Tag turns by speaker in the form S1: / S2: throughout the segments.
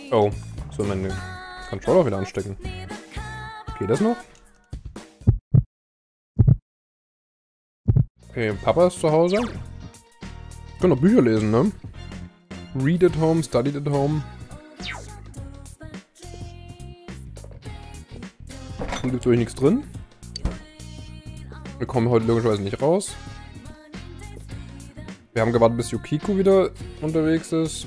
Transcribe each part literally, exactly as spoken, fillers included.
S1: Oh, so meine Controller wieder anstecken. Geht das noch? Okay, Papa ist zu Hause. Ich kann doch Bücher lesen, ne? Read at home, study at home. Und gibt's wirklich nichts drin. Wir kommen heute logischerweise nicht raus. Wir haben gewartet, bis Yukiko wieder unterwegs ist.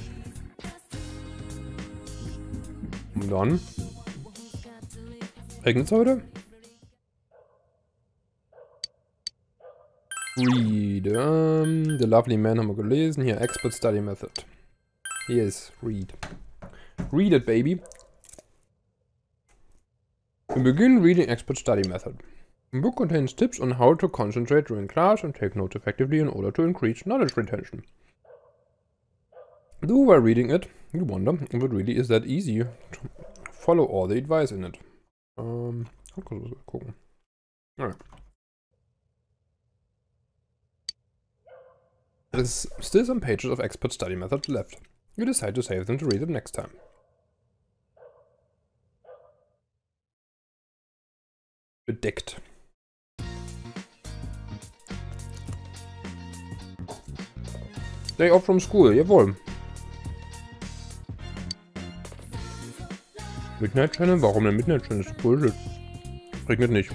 S1: Und dann? Regnet's heute? Read. Um, the Lovely Man haben wir gelesen. Hier, Expert Study Method. Yes, read. Read it, baby. We begin reading Expert Study Method. The book contains tips on how to concentrate during class and take notes effectively in order to increase knowledge retention. Do while reading it, you wonder if it really is that easy to follow all the advice in it. Um, gucken. Alright. There's still some pages of Expert Study Method left. You decide to save them to read them next time. Bedeckt. Day off from school, jawohl. Midnight Channel? Warum denn Midnight Channel? Das ist Bullshit. Regnet nicht.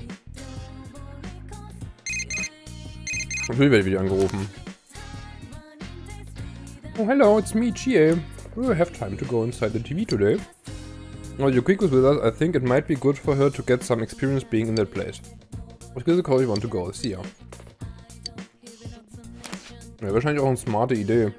S1: Natürlich werde ich wieder angerufen. Oh, hello, it's me, Chie. Do you have time to go inside the T V today? Well, Yukiko's with us. I think it might be good for her to get some experience being in that place. Let's give the call you want to go. See ya. Ja, wahrscheinlich auch eine smarte Idee.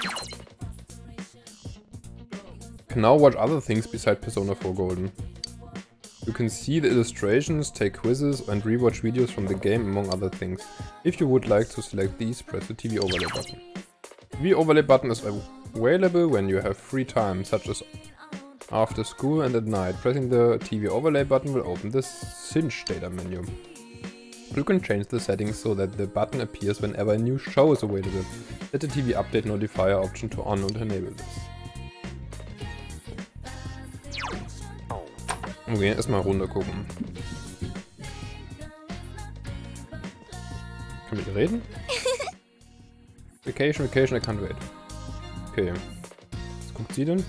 S1: Can now watch other things beside Persona four Golden. You can see the illustrations, take quizzes and rewatch videos from the game among other things. If you would like to select these, press the T V overlay button. The T V overlay button is available when you have free time, such as after school and at night. Pressing the T V overlay button will open the Cinch data menu. You can change the settings so that the button appears whenever a new show is available. Set the T V update notifier option to on and enable this. Okay, erstmal runter gucken. Kann ich reden? Vacation, Vacation, I can't wait. Okay. Was guckt sie denn?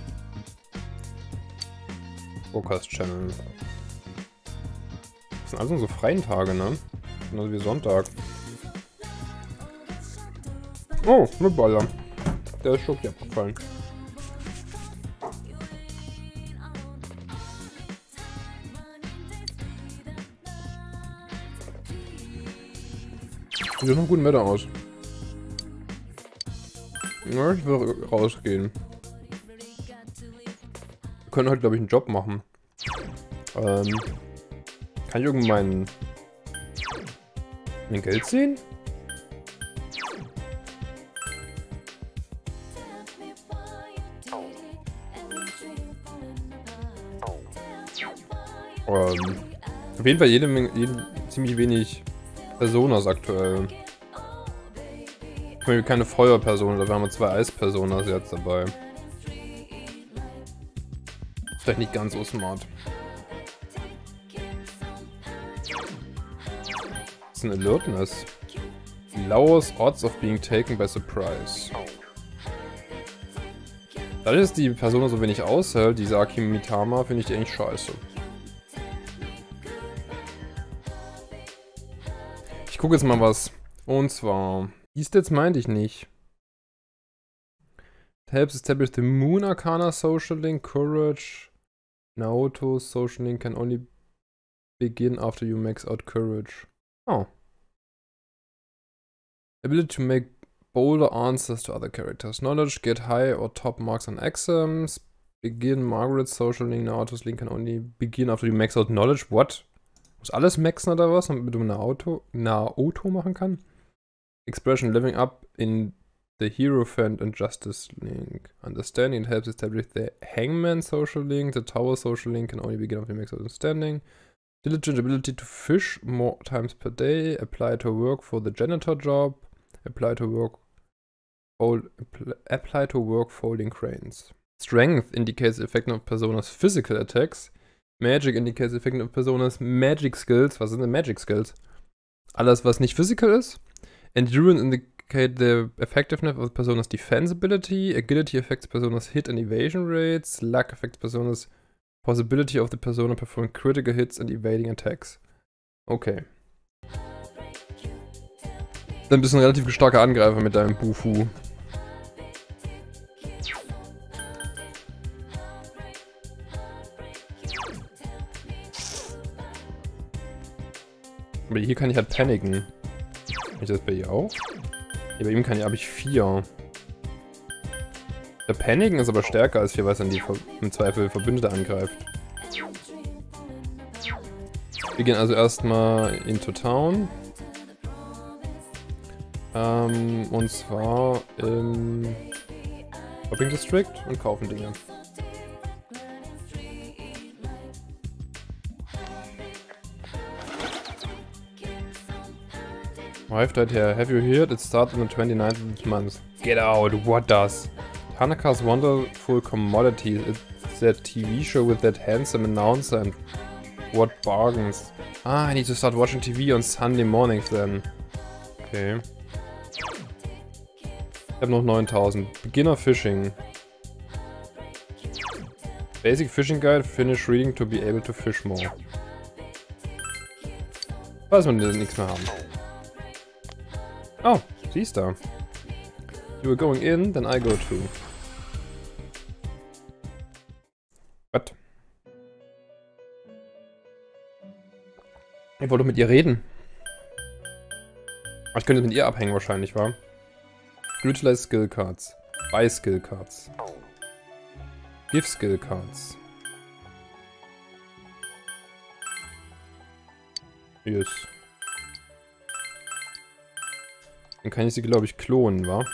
S1: Forecast Channel. Das sind also so freien Tage, ne? Genauso wie Sonntag. Oh, eine Baller. Der ist Schoki abgefallen. Sieht doch noch gut Wetter aus. Ja, ich will rausgehen. Wir können heute, glaube ich, einen Job machen. Ähm, kann ich irgendwie mein, mein Geld sehen? Ähm, auf jeden Fall jede Menge, jede, ziemlich wenig Personas aktuell. Ich meine, keine Feuerpersonen, da haben wir zwei Eispersonas jetzt dabei. Vielleicht nicht ganz so smart. Das ist ein Alertness. Lowest odds of being taken by surprise. Dadurch, dass die Persona so wenig aushält, diese Akimitama, finde ich die eigentlich scheiße. Ich gucke jetzt mal was. Und zwar... Dies jetzt meinte ich nicht. It helps establish the Moon Arcana Social Link, Courage. Naoto Social Link can only begin after you max out Courage. Oh. Ability to make bolder answers to other characters. Knowledge, get high or top marks on exams. Begin Margaret's Social Link, Naoto's Link can only begin after you max out Knowledge. What? Muss alles maxen oder was, damit du eine Auto, Naoto machen kann? Expression living up in the Hierophant and Justice Link. Understanding it helps establish the Hangman Social Link. The Tower Social Link can only begin after you max out understanding. Diligent ability to fish more times per day. Apply to work for the janitor job. Apply to work fold, apply to work folding cranes. Strength indicates the effect of personas physical attacks. Magic indicates the effect of personas magic skills. Was sind denn Magic Skills? Alles, was nicht physical ist. Endurance indicate the effectiveness of personas defense ability. Agility affects personas hit and evasion rates. Luck affects personas possibility of the persona performing critical hits and evading attacks. Okay. Dann bist du ein relativ starker Angreifer mit deinem Bufu. Aber hier kann ich halt paniken. Kann ich das bei ihr auch? Ja, bei ihm kann ich, habe ich vier. Der Paniken ist aber stärker als vier, weil es dann die im Zweifel Verbündete angreift. Wir gehen also erstmal into town. Ähm, und zwar im Shopping District und kaufen Dinge. Arrived right here. Have you heard? It started on the twenty-ninth of this month. Get out! What does? Tanaka's Wonderful Commodities. It's that T V show with that handsome announcer and what bargains. Ah, I need to start watching T V on Sunday mornings then. Okay. Ich habe noch neuntausend. Beginner Fishing. Basic Fishing Guide. Finish reading to be able to fish more. Weiß man, dass wir nichts mehr haben. Oh, siehst du. You were going in, then I go too. What? Ich wollte doch mit ihr reden. Aber ich könnte mit ihr abhängen wahrscheinlich, wa? Utilize Skill Cards. Buy Skill Cards. Give Skill Cards. Yes. Dann kann ich sie, glaube ich, klonen, wa?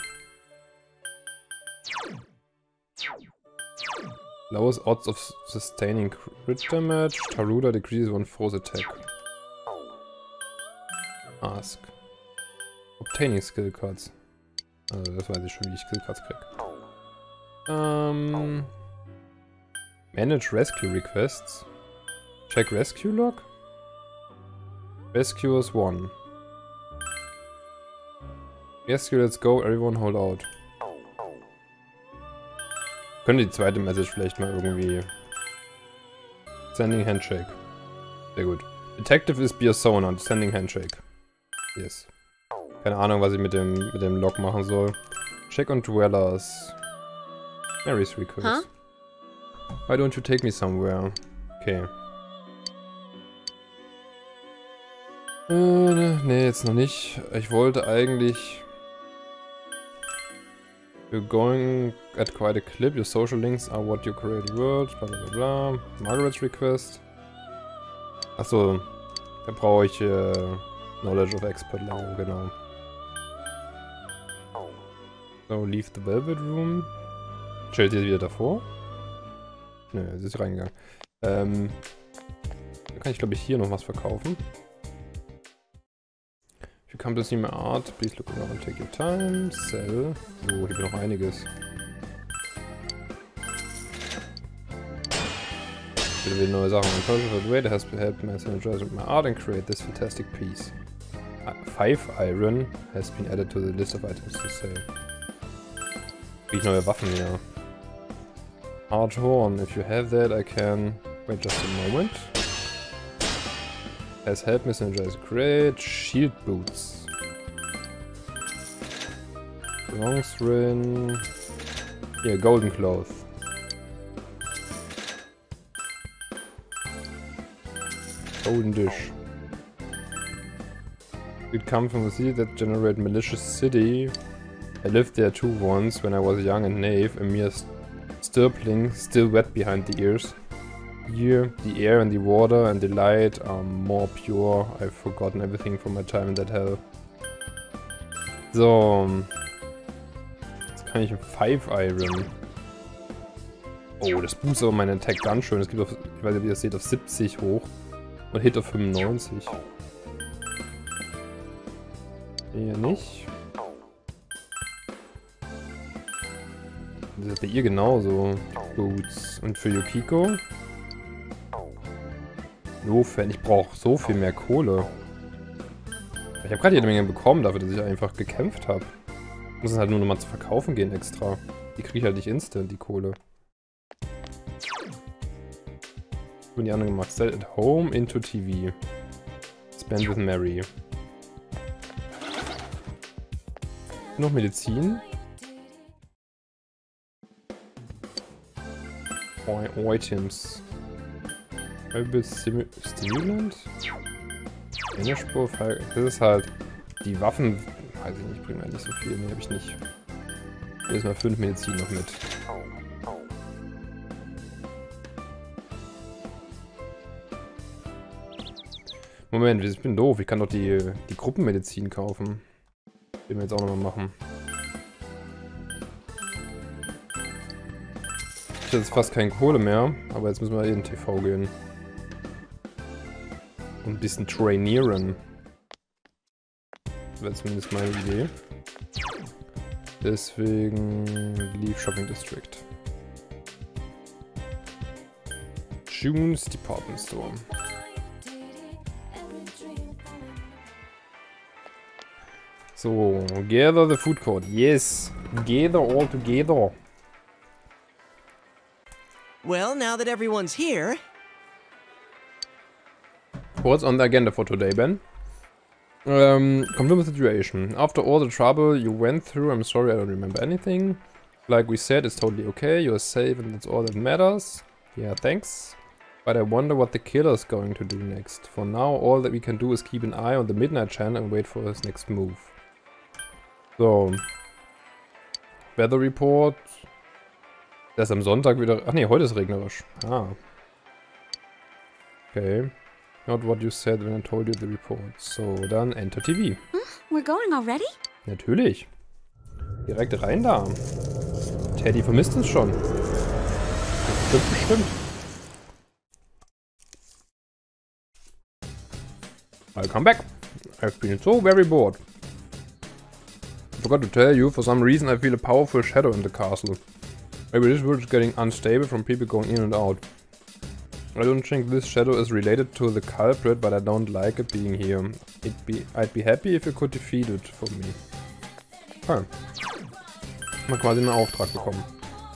S1: Lowest odds of sustaining crit damage. Taruda decreases one force attack. Ask. Obtaining Skill Cards. Also das weiß ich schon, wie ich Skill Cards krieg. Ähm... Manage Rescue Requests. Check Rescue Log. Rescuers one. Rescue, let's go, everyone hold out. Könnte die zweite Message vielleicht mal irgendwie... Sending Handshake. Sehr gut. Detective is Biosona, Sending Handshake. Yes. Keine Ahnung, was ich mit dem, mit dem Log machen soll. Check on Dwellers. Mary's request. Huh? Why don't you take me somewhere? Okay. Äh, ne, jetzt noch nicht. Ich wollte eigentlich... You're going at quite a clip. Your social links are what you create world. Bla bla bla. Margaret's request. Achso, da brauche ich äh, Knowledge of Expert Level, genau. So, leave the Velvet Room. Stellt sie wieder davor? Nö, sie ist reingegangen. Ähm, dann kann ich glaube ich hier noch was verkaufen. If you come to see my art, please look around and take your time. Sell. So, hier noch einiges. Wieder wieder neue Sachen. A project way that has helped me synergize with my art and create this fantastic piece. Five Iron has been added to the list of items to sell. Krieg ich neue Waffen hier. Hard Horn. If you have that, I can... Wait just a moment. Has helped me synergize. Great. Shield Boots. Bronze Ring. Yeah, Golden Cloth. Golden Dish. It comes from the city that generate malicious city. I lived there too once when I was young and naive, a mere stripling, still wet behind the ears. Here, the air and the water and the light are more pure. I've forgotten everything from my time in that hell. So. Jetzt kann ich ein Five Iron. Oh, das boost aber meinen Attack ganz schön. Es geht auf, ich weiß nicht, wie ihr das seht, auf siebzig hoch. Und Hit auf fünfundneunzig. Hier nicht. Das ist bei ihr genauso. Boots. Und für Yukiko? No Fan. Ich brauche so viel mehr Kohle. Ich habe gerade jede Menge bekommen, dafür, dass ich einfach gekämpft habe. Ich muss es halt nur nochmal zu verkaufen gehen extra. Die kriege ich halt nicht instant, die Kohle. Und die anderen gemacht. Stay at home into T V. Spend with Mary. Noch Medizin. Items. Stim Stimulant? Energiespur, das ist halt. Die Waffen, weiß ich nicht, bringen halt nicht so viel. Ne, habe ich nicht. Hier ist mal fünf Medizin noch mit. Moment, ich bin doof. Ich kann doch die, die Gruppenmedizin kaufen. Den wir jetzt auch nochmal machen. Ich habe jetzt fast keine Kohle mehr, aber jetzt müssen wir in den T V gehen. Und ein bisschen trainieren. Das wäre zumindest meine Idee. Deswegen Leave Shopping District. June's Department Store. So, gather the food court. Yes, gather all together.
S2: Well, now that everyone's here.
S1: What's on the agenda for today, Ben? Um, confirm the situation. After all the trouble you went through, I'm sorry I don't remember anything. Like we said, it's totally okay. You're safe and that's all that matters. Yeah, thanks. But I wonder what the killer's going to do next. For now, all that we can do is keep an eye on the Midnight Channel and wait for his next move. So. Weather Report. Der ist am Sonntag wieder... Ach nee, heute ist regnerisch. Ah. Okay. Not what you said when I told you the report. So, dann Enter T V.
S3: We're going already?
S1: Natürlich. Direkt rein da. Teddy vermisst uns schon. Bestimmt, bestimmt. Welcome back. I've been so very bored. I forgot to tell you, for some reason I feel a powerful shadow in the castle. Maybe this world is getting unstable from people going in and out. I don't think this shadow is related to the culprit, but I don't like it being here. It'd be, I'd be happy if you could defeat it for me. Okay. Mal quasi einen Auftrag bekommen.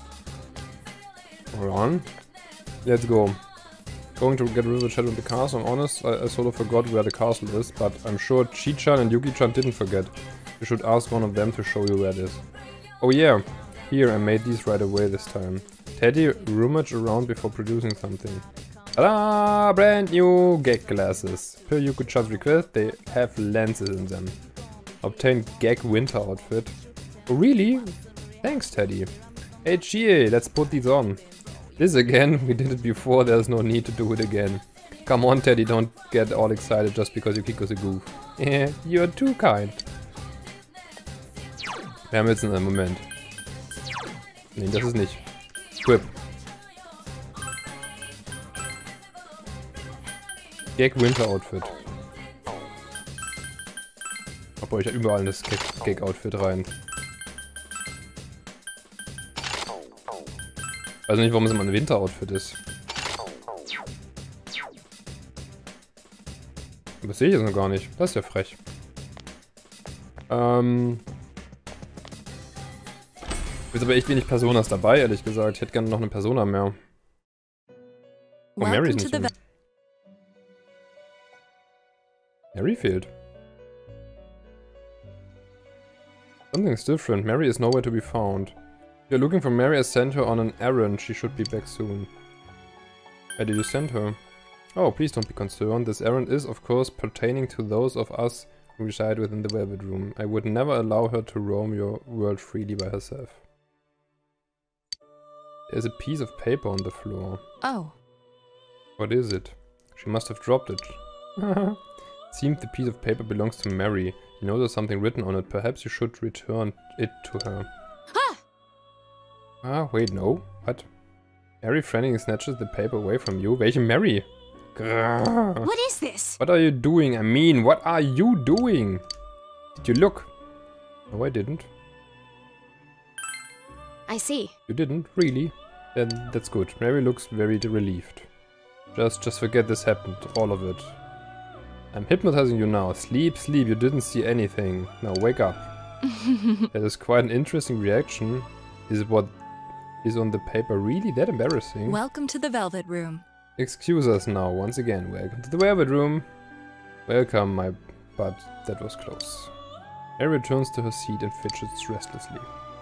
S1: Hold on. Let's go. Going to get rid of the shadow in the castle. I'm honest, I, I sort of forgot where the castle is, but I'm sure Chi-chan and Yuki-chan didn't forget. You should ask one of them to show you where it is. Oh yeah, here I made these right away this time. Teddy rummaged around before producing something. Ta-da! Brand new gag glasses. Per Yuki-chan's request, they have lenses in them. Obtain gag winter outfit. Oh really? Thanks, Teddy. Hey Chie, let's put these on. This again? We did it before, there's no need to do it again. Come on, Teddy, don't get all excited just because Yukiko's a goof. Yeah, you're too kind. Wir haben jetzt einen Moment. Nee, das ist nicht. Equip. Gag Winter Outfit. Obwohl, ich habe überall das Gag Outfit rein. Weiß nicht, warum es immer ein Winter Outfit ist. Das sehe ich jetzt noch gar nicht. Das ist ja frech. Ähm. Ist aber echt wenig Personas dabei, ehrlich gesagt. Ich hätte gerne noch eine Persona mehr. Oh, Mary ist nicht drin. Mary fehlt. Something's different. Mary is nowhere to be found. If you're looking for Mary, I sent her on an errand. She should be back soon. Where did you send her? Oh, please don't be concerned. This errand is, of course, pertaining to those of us who reside within the Velvet Room. I would never allow her to roam your world freely by herself. There's a piece of paper on the floor.
S3: Oh.
S1: What is it? She must have dropped it. Seems the piece of paper belongs to Mary. You know there's something written on it. Perhaps you should return it to her.
S3: Ah!
S1: Ah, wait, no. What? Mary frantically snatches the paper away from you. Welche Mary? Grrr.
S3: What is this?
S1: What are you doing? I mean, what are you doing? Did you look? No, I didn't.
S3: I see.
S1: You didn't? Really? Then that's good. Mary looks very relieved. Just, just forget this happened. All of it. I'm hypnotizing you now. Sleep, sleep. You didn't see anything. Now wake up. That is quite an interesting reaction. Is what is on the paper really that embarrassing?
S4: Welcome to the Velvet Room.
S1: Excuse us now, once again. Welcome to the Velvet Room. Welcome, my... but that was close. Mary returns to her seat and fidgets restlessly.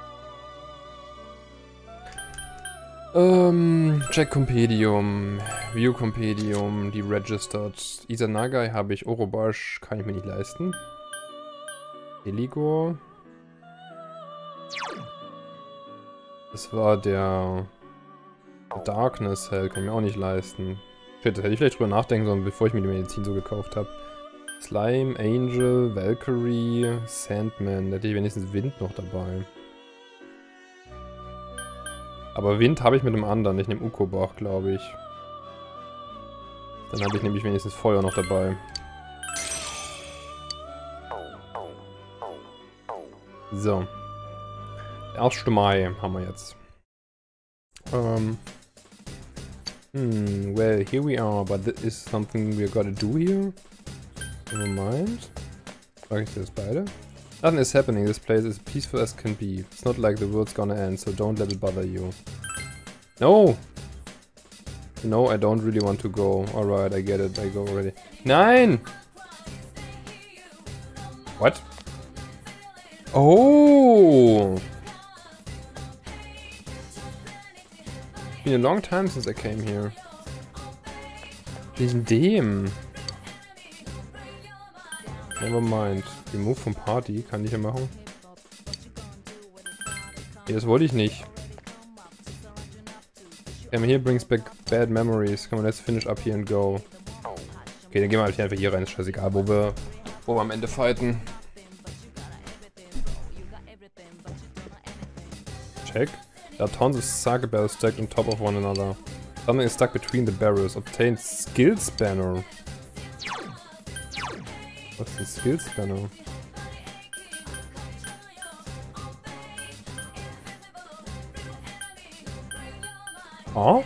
S1: Ähm, check Compendium, View Compendium, die Registered. Izanagai habe ich, Orobash kann ich mir nicht leisten. Eligor. Das war der Darkness Hell, kann ich mir auch nicht leisten. Shit, das hätte ich vielleicht drüber nachdenken sollen, bevor ich mir die Medizin so gekauft habe. Slime, Angel, Valkyrie, Sandman, da hätte ich wenigstens Wind noch dabei. Aber Wind habe ich mit dem anderen, ich nehme Ukobach, glaube ich. Dann habe ich nämlich wenigstens Feuer noch dabei. So. erster Mai haben wir jetzt. Um, hmm, well, here we are, but this is something we're gotta do here. Never mind. Frage ich das beide? Nothing is happening, this place is peaceful as can be. It's not like the world's gonna end, so don't let it bother you. No! No, I don't really want to go. Alright, I get it, I go already. Nein! What? Oh! It's been a long time since I came here. Wegen dem. Never mind. Remove from Party kann ich ja machen. Nee, das wollte ich nicht. Come here brings back bad memories. Come on, let's finish up here and go. Okay, dann gehen wir halt einfach hier rein. Ist scheißegal, wo wir, wo wir am Ende fighten. Check. There are tons of Sake barrels stacked on top of one another. Something is stuck between the barrels. Obtain skill spanner. Was ist ein Skill Spanner? Oh?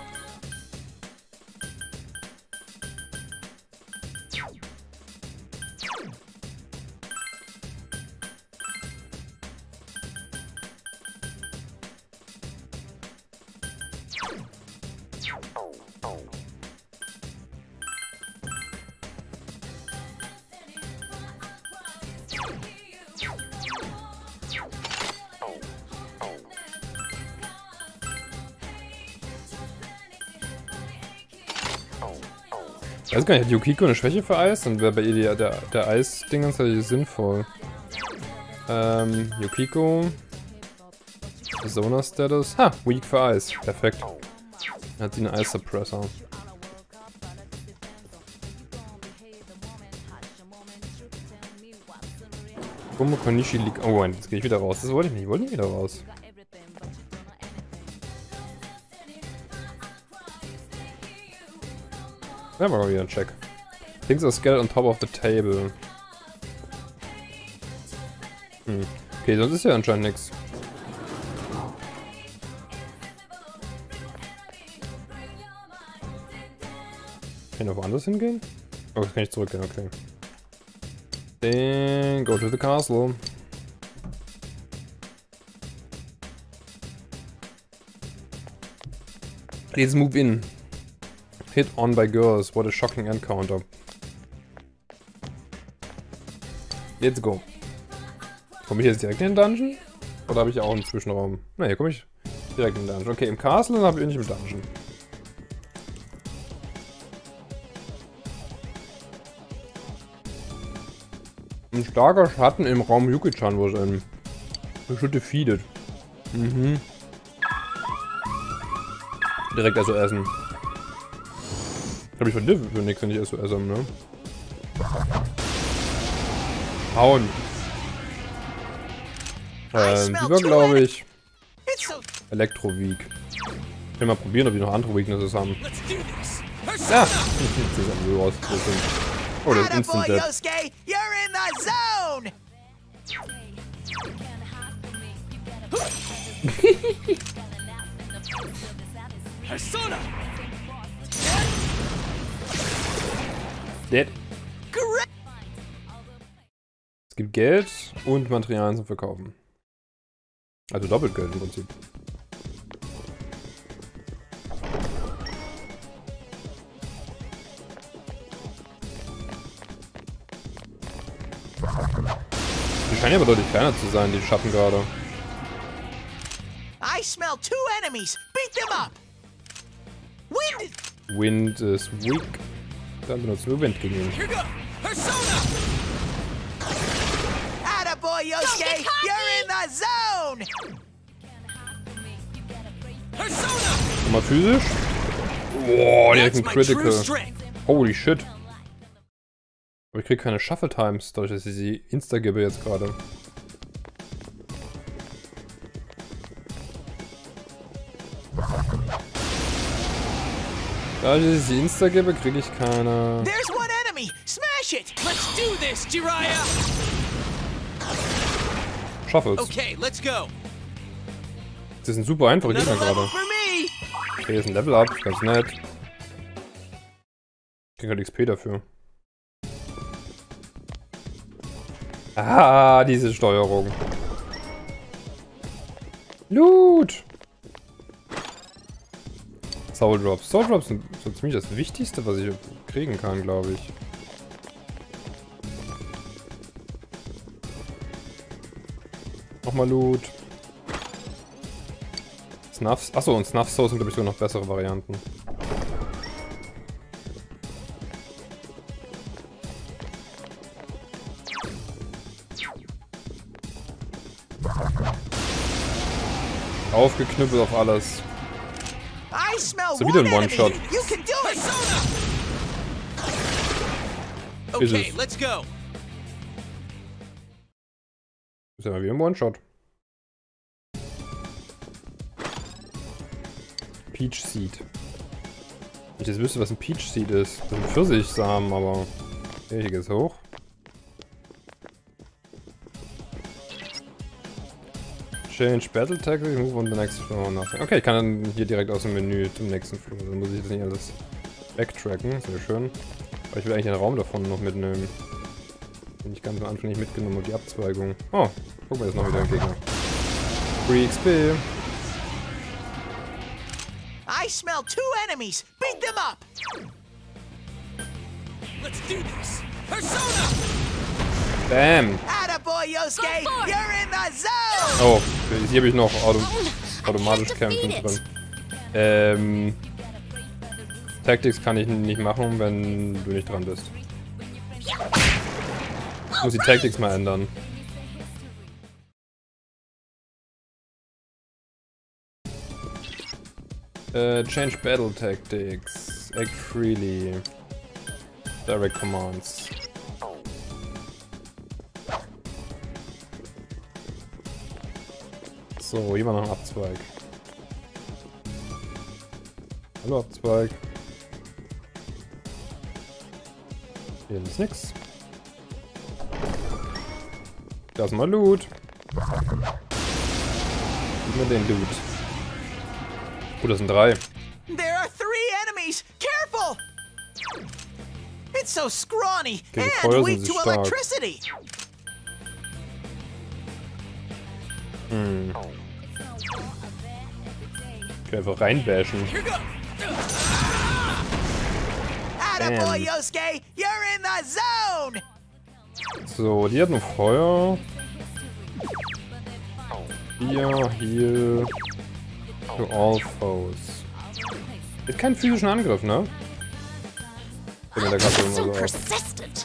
S1: Ich weiß gar nicht, hat Yukiko eine Schwäche für Eis? Dann wäre bei ihr die, der, der Eis-Ding tatsächlich sinnvoll. Ähm, Yukiko. Persona-Status. Ha, weak für Eis. Perfekt. Dann hat sie einen Eis-Suppressor. Gomu Konishi liegt. Oh, jetzt gehe ich wieder raus. Das wollte ich nicht. Ich wollte nicht wieder raus. Ja, machen wir wieder einen Check. Things are scattered on top of the table. Hm. Okay, sonst ist ja anscheinend nichts. Kann ich noch woanders hingehen? Oh, jetzt kann ich zurückgehen, okay. Then go to the castle. Please move in. Hit on by girls. What a shocking encounter. Let's go. Komme ich jetzt direkt in den Dungeon? Oder habe ich auch einen Zwischenraum? Na, hier komme ich direkt in den Dungeon. Okay, im Castle, dann habe ich nicht im Dungeon. Ein starker Schatten im Raum Yuki-chan wo sein. Ich should defeated. Mhm. Direkt S O essen. Hab ich von dir für nichts, wenn ich S O S habe, ne? Hauen. Ähm, die war, glaube ich, Elektro-Weak. Ich will mal probieren, ob die noch andere Weaknesses haben. Ja! Oh, das ist Instant Death.
S2: Persona.
S1: Dead.
S2: Correct.
S1: Es gibt Geld und Materialien zum Verkaufen. Also doppelt Geld im Prinzip. Die scheinen aber deutlich kleiner zu sein, die Schatten gerade.
S2: I smell two enemies. Beat them up. Wind.
S1: Wind ist weak. Dann benutzen wir Wind gegen ihn.
S2: Here go. Persona. Attaboy, Yosuke. You're in the zone. Persona.
S1: Nochmal physisch. Boah, direkt ein
S2: That's my true
S1: Critical.
S2: strength.
S1: Holy shit. Aber ich krieg keine Shuffle Times, dadurch, dass ich sie insta gebe jetzt gerade. Dadurch, dass ich sie insta gebe, kriege ich keine.
S2: There's one enemy. Smash it. Let's do this, Jiraiya.
S1: Shuffles.
S2: Okay, let's go.
S1: Das sind super einfache Gegner
S2: Another level
S1: gerade.
S2: for me.
S1: Okay, hier ist ein Level Up, ganz nett. Ich krieg halt X P dafür. Ah, diese Steuerung. Loot! Soul Drops. Soul Drops sind so ziemlich das Wichtigste, was ich kriegen kann, glaube ich. Nochmal Loot. Snuffs. Achso, und Snuff Souls sind, glaube ich, sogar noch bessere Varianten. Aufgeknüppelt auf alles.
S2: I smell
S1: So, wieder
S2: one
S1: ein
S2: enemy.
S1: One-Shot.
S2: You can do it.
S1: Ist
S2: Okay,
S1: es.
S2: let's go.
S1: Ist ja mal wieder ein One-Shot. Peach Seed. Wenn ich jetzt wüsste, was ein Peach Seed ist. Das sind Pfirsichsamen, aber... Okay, hier geht's hoch. Change Battle Tactics, move on the next floor. Nothing. Okay, ich kann dann hier direkt aus dem Menü zum nächsten Floor. Dann muss ich das nicht alles backtracken. Sehr schön. Aber ich will eigentlich den Raum davon noch mitnehmen. Den ich ganz am Anfang nicht mitgenommen habe, die Abzweigung. Oh, guck mal, jetzt noch wieder ein Gegner. Free X P.
S2: I smell two enemies. Beat them up. Let's do this. Persona.
S1: Bam!
S2: Attaboy, Yosuke.
S3: Go for it.
S2: You're in the zone.
S1: Oh, okay, hier habe ich noch Auto automatisch
S3: I can't
S1: Kämpfen
S3: defeat
S1: drin.
S3: it.
S1: Ähm... Tactics kann ich nicht machen, wenn du nicht dran bist. Ich muss die Tactics mal ändern. Äh, change Battle Tactics. Act freely. Direct Commands. So, hier war noch ein Abzweig. Hallo Abzweig. Hier ist nix. Da ist mal Loot. Gib mir den Loot. Oh, das sind drei.
S2: There are three enemies. Careful. It's so scrawny
S1: Gegen
S2: and
S1: Feuer
S2: weak
S1: sind sie
S2: to
S1: stark.
S2: electricity.
S1: Hm. Okay, einfach reinbashen.
S2: Here go. Attaboy,
S1: Bam.
S2: Yosuke. You're in the zone.
S1: So, die hat noch Feuer. Hier, heal. To all foes. Ist kein physischen Angriff, ne? Wenn der gerade
S3: So
S1: immer so auf.
S3: persistent.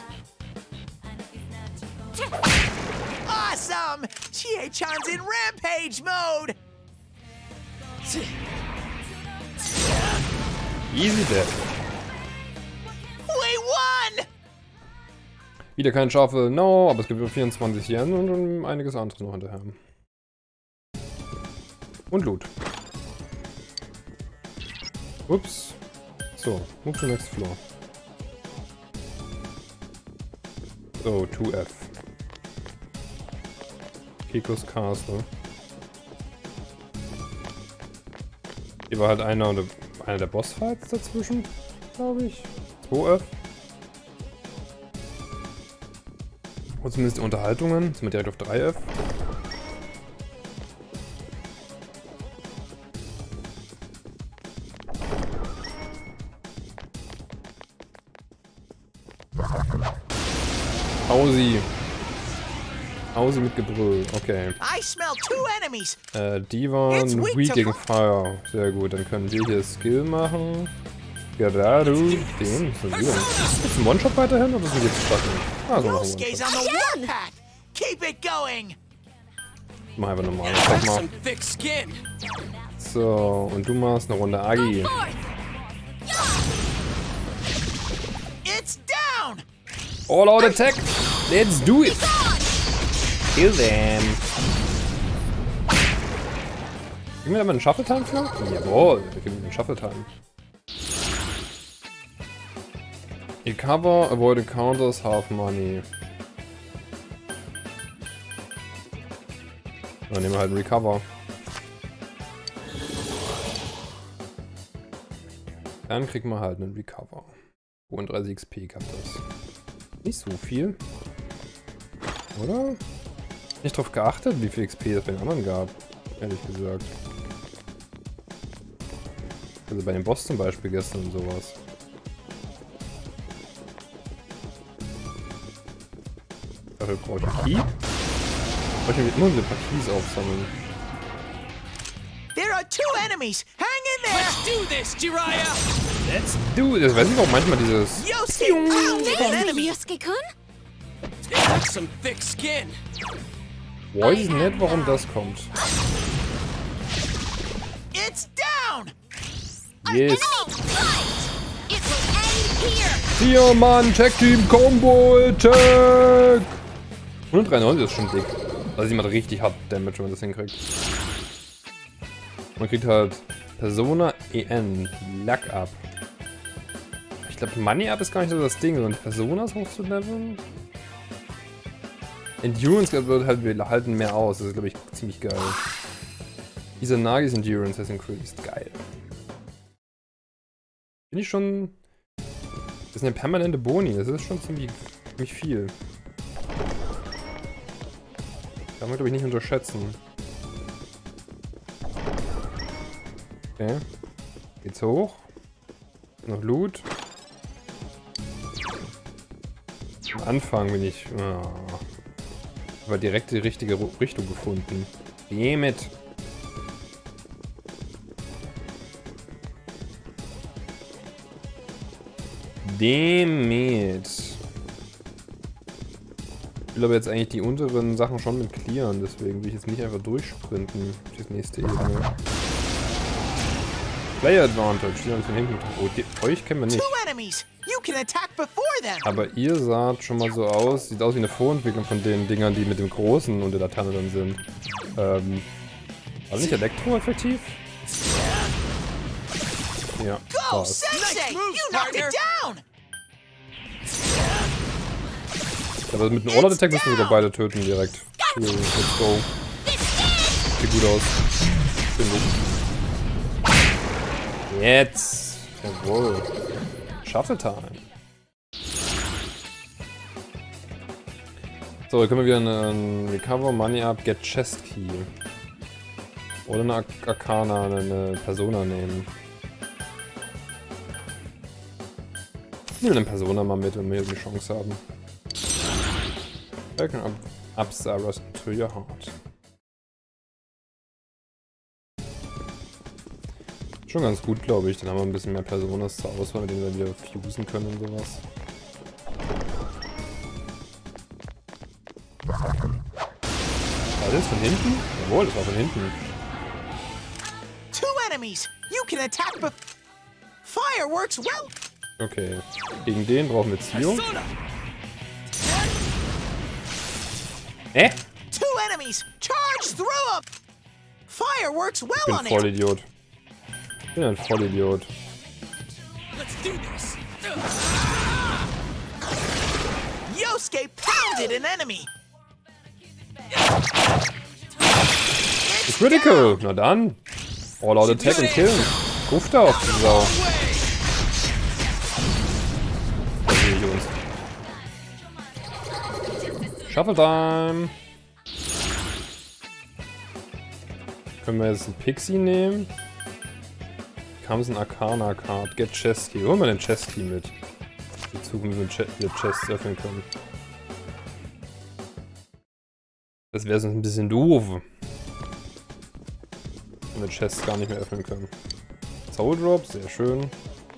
S2: Awesome. Chie-chan's in rampage mode.
S1: Easy death.
S2: We won.
S1: Wieder kein Schafe, no, aber es gibt vierundzwanzig Yen und um einiges anderes noch hinterher. Und Loot. Ups. So, move to next floor. So, two F. Kikos Castle. Hier war halt einer, einer der Bossfights dazwischen, glaube ich. zwei F. Und zumindest die Unterhaltungen. Jetzt sind wir direkt auf drei F. Ausi. Ausi mit Gebrüll. Okay.
S2: I smell two enemies.
S1: Äh, die waren weak gegen Fire. Sehr gut, dann können wir hier Skill machen. Gerade den. Ist das ein One-Shot weiterhin oder sind wir jetzt Stacheln? Ah, so noch ein
S2: Yosuke's
S1: One-Shot.
S2: on the warpath. Keep it going.
S1: Mach einfach normal. Sag mal. So, und du machst eine Runde Agi.
S2: It's down.
S1: All out attack! Let's do it! Kill them! Kriegen wir da mal einen Shuffle Time für? Jawohl, wir kriegen einen Shuffle Time. Recover, avoid encounters, half money. Dann nehmen wir halt einen Recover. Dann kriegen wir halt einen Recover. zweiunddreißig X P gab das. Nicht so viel. Oder? Nicht drauf geachtet, wie viel X P es bei den anderen gab. Ehrlich gesagt. Also bei dem Boss zum Beispiel gestern und sowas. Dafür brauche ich einen Key. Brauche ich immer wieder ein paar Keys aufsammeln.
S2: There are two enemies. Hang in there.
S4: Let's do this, Jiraiya!
S1: Let's do this. Weiß nicht, warum manchmal dieses...
S2: Yosuke pounded an
S3: There's
S2: enemy.
S3: Yosuke-kun.
S4: It has some thick skin.
S1: Weiß nicht, warum das kommt.
S2: It's down.
S1: Yes.
S3: It will end here.
S1: Vier Mann, Tag Team Combo Attack! hundertdreiundneunzig ist schon dick. Also sie macht richtig hart Damage, wenn man das hinkriegt. Man kriegt halt Persona E N, Luck Up. Ich glaube, Money Up ist gar nicht so das Ding, sondern die Personas hochzuleveln. Endurance wird halt, wir halten mehr aus, das ist glaube ich ziemlich geil. Izanagi's Endurance has increased, geil. Bin ich schon... Das sind ja permanente Boni, das ist schon ziemlich, ziemlich viel. Kann man glaube ich nicht unterschätzen. Okay. Geht's hoch. Noch Loot. Am Anfang bin ich... Oh, aber direkt die richtige Richtung gefunden. Geh mit. Demit. Ich will aber jetzt eigentlich die unteren Sachen schon mit clearen, deswegen will ich jetzt nicht einfach durchsprinten auf die nächste Ebene. Player Advantage, die haben von hinten. Oh, die, euch kennen wir nicht. Aber ihr saht schon mal so aus, sieht aus wie eine Vorentwicklung von den Dingern, die mit dem Großen und der Laterne dann sind. Ähm, war nicht Elektro effektiv? Ja, war's. Aber mit einem All-Out Attack müssen wir sogar beide töten direkt. Cool, let's go. Sieht gut aus. Finde ich. Jetzt! Jawohl. Shuffle Time. So, hier können wir wieder einen Recover, Money Up, Get Chest Key. Oder eine Arcana, eine Persona nehmen. Nehmen wir eine Persona mal mit, wenn wir hier die Chance haben. Welcome up, up Saras into your heart. Schon ganz gut, glaube ich. Dann haben wir ein bisschen mehr Personas zur Auswahl, mit denen wir wieder fusen können und sowas. War das von hinten? Jawohl, das war von hinten.
S2: Two enemies. You can attack but fire works well.
S1: Okay. Gegen den brauchen wir Ziehung. Hä?
S2: Two enemies. Charge through them. Fire works well
S1: Ich bin
S2: on it.
S1: Vollidiot. Ich bin ein Vollidiot.
S4: Let's do this.
S2: Yosuke pounded an enemy.
S1: It's critical! Na dann! All out attack und killen! Guft da auf die Sau. Da sehe ich uns. Shuffle Time. Können wir jetzt einen Pixie nehmen? Kam es ein Arcana Card. Get Chest Key. Holen wir den Chest Key mit. Die Zukunft mit Ch Chests öffnen können. Das wäre sonst ein bisschen doof. Wenn wir Chests gar nicht mehr öffnen können. Soul Drop, sehr schön.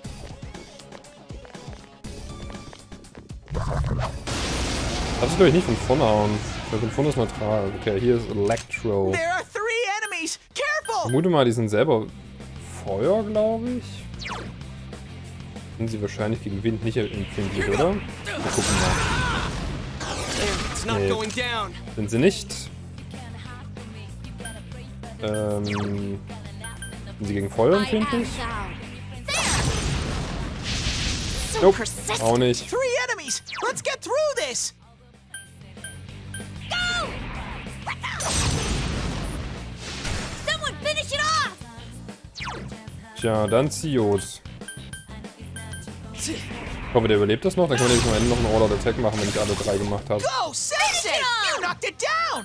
S1: Das ist glaube ich nicht von vorne hauen. Ich glaube, von vorne ist neutral. Okay, hier ist Electro.
S2: There are three enemies.
S1: Ich
S2: Careful!
S1: vermute mal, die sind selber Feuer, glaube ich. Sind sie wahrscheinlich gegen Wind nicht empfindlich, oder? Wir gucken mal.
S4: It's not
S1: Nee.
S4: going down.
S1: Sind sie nicht? Ähm, sind sie gegen Feuer
S3: I am
S1: empfindlich?
S3: down. There. So
S1: Nope,
S3: persistent.
S1: auch nicht.
S2: Three enemies. Let's get through this.
S3: Someone finish it off.
S1: Tja, dann Ziot. Ich hoffe, der überlebt das noch. Dann können wir nämlich am Ende noch einen All-Out-Attack machen, wenn ich alle drei gemacht habe.
S2: Go, Sensei! You knocked it down.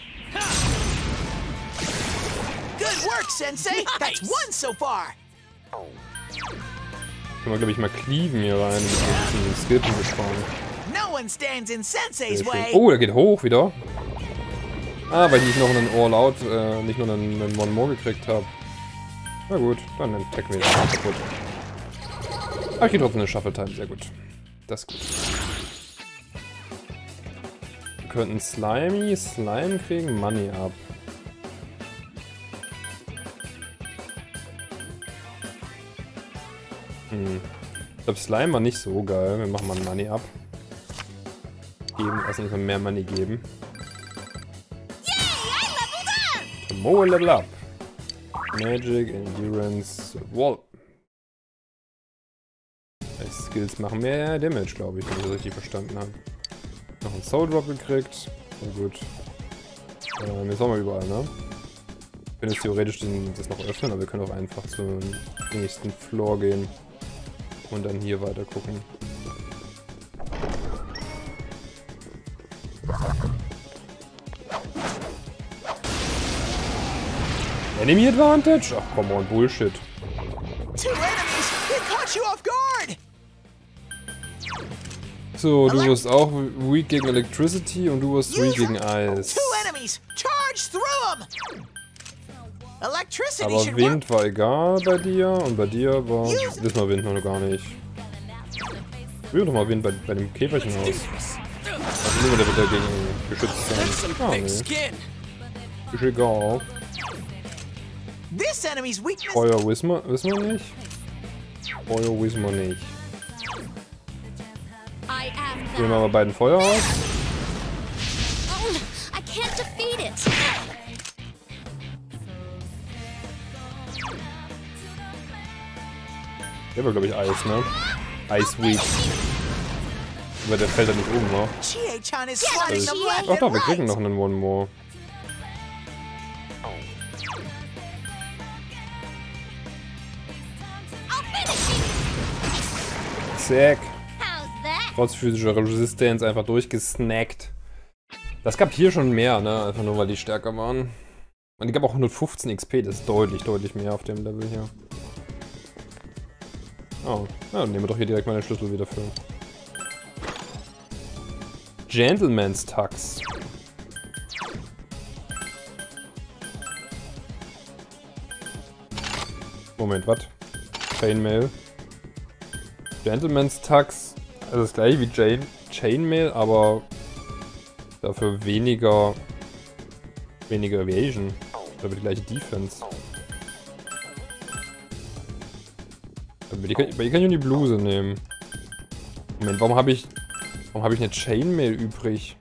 S2: Good work, Sensei. That's one so far.
S1: Können wir, glaube ich, mal cleaven hier rein, damit wir ein bisschen Skillpunkte sparen.
S2: No one stands in Sensei's
S1: Sehr schön.
S2: way.
S1: Oh, der geht hoch wieder. Ah, weil ich nicht noch einen All-Out, äh, nicht nur einen, einen One More gekriegt habe. Na gut, dann attacken wir den kaputt. Aber ich kriege trotzdem eine Shuffle Time, sehr gut. Das ist gut. Wir könnten Slimy, Slime kriegen, Money ab. Hm. Ich glaube, Slime war nicht so geil. Wir machen mal Money ab. Geben, also nicht mal mehr Money geben. Tomorrow Level Up. Magic, Endurance, Wall. Die Skills machen mehr Damage, glaube ich, wenn ich das richtig verstanden habe. Noch einen Soul Drop gekriegt. Sehr gut. Ähm, jetzt haben wir überall, ne? Wir können jetzt theoretisch den, das noch öffnen, aber wir können auch einfach zum nächsten Floor gehen. Und dann hier weiter gucken. Enemy Advantage? Ach, come on, Bullshit.
S2: Two enemies. They caught you off guard.
S1: So, du wirst auch weak gegen Electricity und du wirst weak gegen Eis.
S2: Two enemies. Charge through them. Electricity
S1: Aber
S2: should
S1: Wind
S2: work.
S1: war egal bei dir und bei dir war diesmal Wind noch gar nicht. Probier doch mal Wind bei, bei dem Käferchen
S4: Do
S1: aus.
S4: this.
S1: Also nur der wird dagegen geschützt
S4: That's some
S1: sein. Ah,
S4: thick
S1: nee.
S4: skin.
S1: Ist egal.
S2: This enemy's weakness.
S1: Feuer wissen wir, wissen wir nicht. Feuer wissen wir nicht.
S3: I am
S1: Probieren wir
S3: down.
S1: mal beiden Feuer aus.
S3: Oh, I can't defeat it.
S1: Der war glaube ich Eis, ne? Ice Weak. Aber der fällt da nicht oben, ne?
S2: Chie-chan is sliding them left
S1: Ach doch,
S2: and
S1: wir kriegen
S2: right.
S1: noch einen One More.
S3: I'll finish it.
S1: Zack.
S3: How's that?
S1: Trotz physischer Resistenz einfach durchgesnackt. Das gab hier schon mehr, ne? Einfach nur weil die stärker waren. Und die gab auch hundertfünfzehn X P, das ist deutlich, deutlich mehr auf dem Level hier. Oh, ja, dann nehmen wir doch hier direkt meine Schlüssel wieder für. Gentleman's Tux. Moment, was? Chainmail. Gentleman's Tux, also das gleiche wie Chain Chainmail, aber dafür weniger weniger Evasion. Aber die gleiche Defense. Aber die kann, aber die kann ich nur die Bluse nehmen. Moment, warum habe ich warum habe ich eine Chainmail übrig?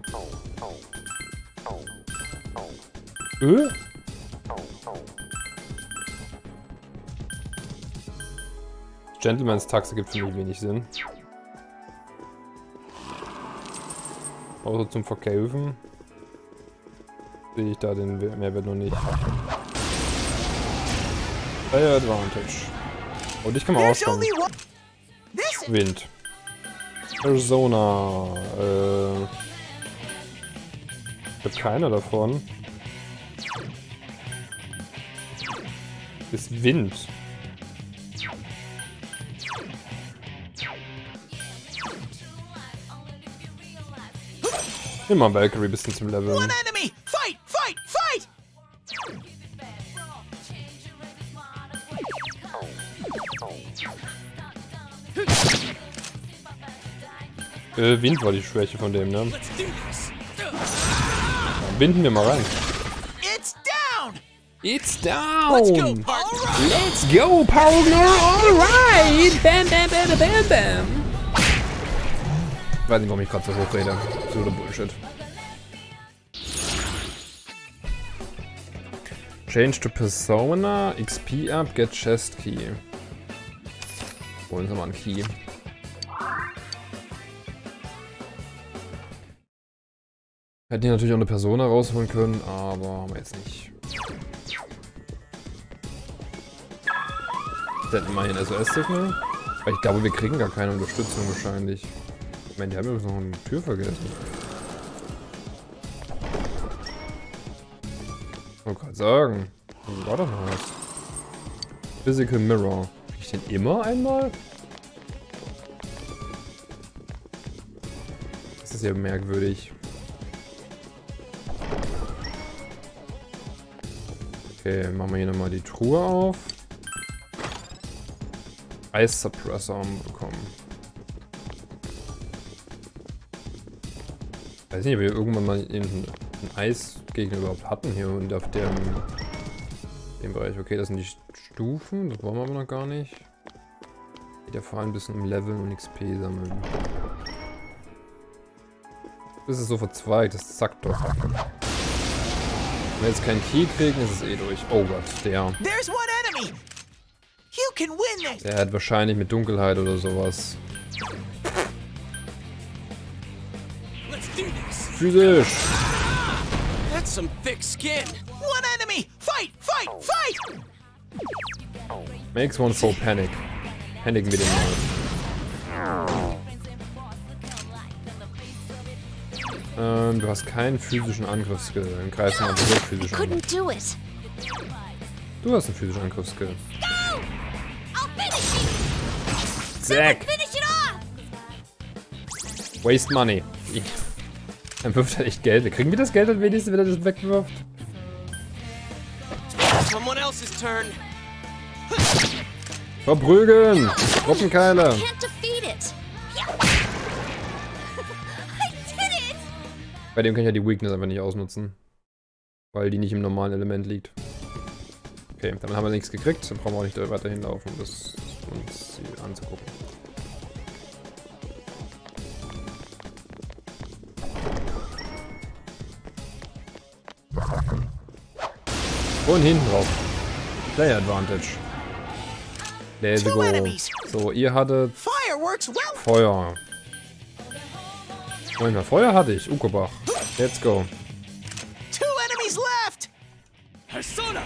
S1: Äh? Gentleman's Taxe gibt für mich wenig Sinn. Außer zum Verkaufen. Sehe ich da den Mehrwert noch nicht. Player Advantage. Und ich kann mal
S2: There's
S1: auskommen.
S2: only one. This
S1: Wind. Persona. Äh. Ich hab keiner davon. Ist Wind. Immer Valkyrie bis zum Level.
S2: one enemy. Fight, fight, fight.
S1: Äh, Wind war die Schwäche von dem, ne?
S4: Let's do this.
S1: Dann binden wir mal rein.
S2: It's down.
S1: It's down!
S4: Let's go, partner.
S1: Let's go, partner! Alright! Bam, bam, bam, bam, bam! Ich weiß nicht, warum ich gerade so hoch rede. So Bullshit. Change to Persona, X P up, get Chest Key. Holen wir mal einen Key. Hätten hier natürlich auch eine Persona rausholen können, aber haben wir jetzt nicht. Hätten wir hier ein S O S-Signal? Weil ich glaube, wir kriegen gar keine Unterstützung wahrscheinlich. Ich meine, die haben übrigens noch eine Tür vergessen. Ich wollte gerade sagen. Wie war das noch was? Physical Mirror. Krieg ich den immer einmal? Das ist ja merkwürdig. Okay, machen wir hier nochmal die Truhe auf. Ice Suppressor bekommen. Ich weiß nicht, ob wir irgendwann mal einen Eisgegner überhaupt hatten hier und auf dem, dem Bereich. Okay, das sind die Stufen, das wollen wir aber noch gar nicht. Geht ja vor allem ein bisschen um Leveln und X P sammeln. Das ist so verzweigt, das zackt doch. Wenn wir jetzt keinen Key kriegen, ist es eh durch. Oh Gott, der.
S2: There's one enemy. You can win this.
S1: Der hat wahrscheinlich mit Dunkelheit oder sowas.
S4: Let's do this.
S1: Physisch!
S4: That's some thick skin.
S2: One enemy. Fight, fight, fight.
S1: Makes one so panic. Paniken wir den mal. Ähm, du hast keinen physischen Angriffsskill. Dann greifst du mal so physisch an.
S3: Couldn't do it.
S1: Du hast einen physischen Angriffsskill.
S3: Go! I'll finish it!
S1: Zack!
S3: Finish it off!
S1: Waste money. Dann wirft er echt Geld. Kriegen wir das Geld dann wenigstens, wenn er das wegwirft?
S4: Someone else's turn.
S1: Verprügeln! Gruppenkeile!
S3: Can't defeat it. I did it!
S1: Bei dem kann ich ja die Weakness einfach nicht ausnutzen. Weil die nicht im normalen Element liegt. Okay, damit haben wir nichts gekriegt. Dann brauchen wir auch nicht weiterhin laufen, um das uns anzugucken. Und hinten drauf. Player Advantage. Let's go. So, ihr hattet
S2: Fireworks. Well.
S1: Feuer. Moment mal, Feuer hatte ich. Ukobach. Let's go.
S2: Two enemies left.
S4: Persona.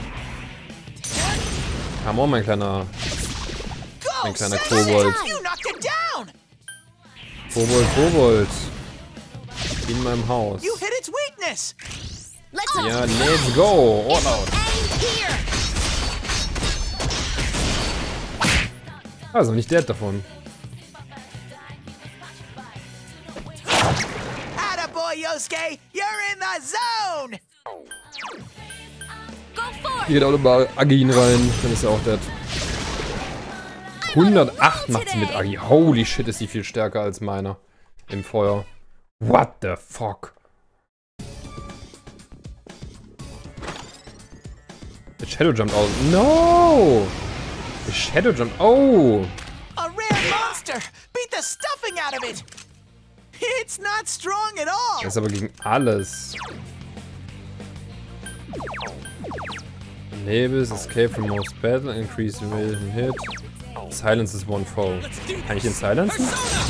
S1: Come on, mein kleiner,
S2: Go.
S1: mein kleiner
S2: Sensei.
S1: Kobold.
S2: You knocked it down.
S1: Kobold, Kobold. In meinem Haus.
S2: You hit its weakness.
S3: Let's
S1: Ja, let's go. All out.
S3: aim here!
S1: Also, nicht dead davon.
S2: Attaboy, Yosuke. You're in the zone.
S3: Go for it!
S1: Hier geht auch nochmal Agin rein. Dann ist er auch dead. hundertacht macht sie mit Agi. Holy shit, ist sie viel stärker als meiner. Im Feuer. What the fuck? The Shadow jumped out. No! The Shadow jumped. Oh!
S2: A rare monster. Beat the stuffing out of it. It's not strong at all.
S1: Das ist aber gegen alles. Labels, escape from most battle, increase evasion hit. Silence is one foe. Kann ich den silenzen?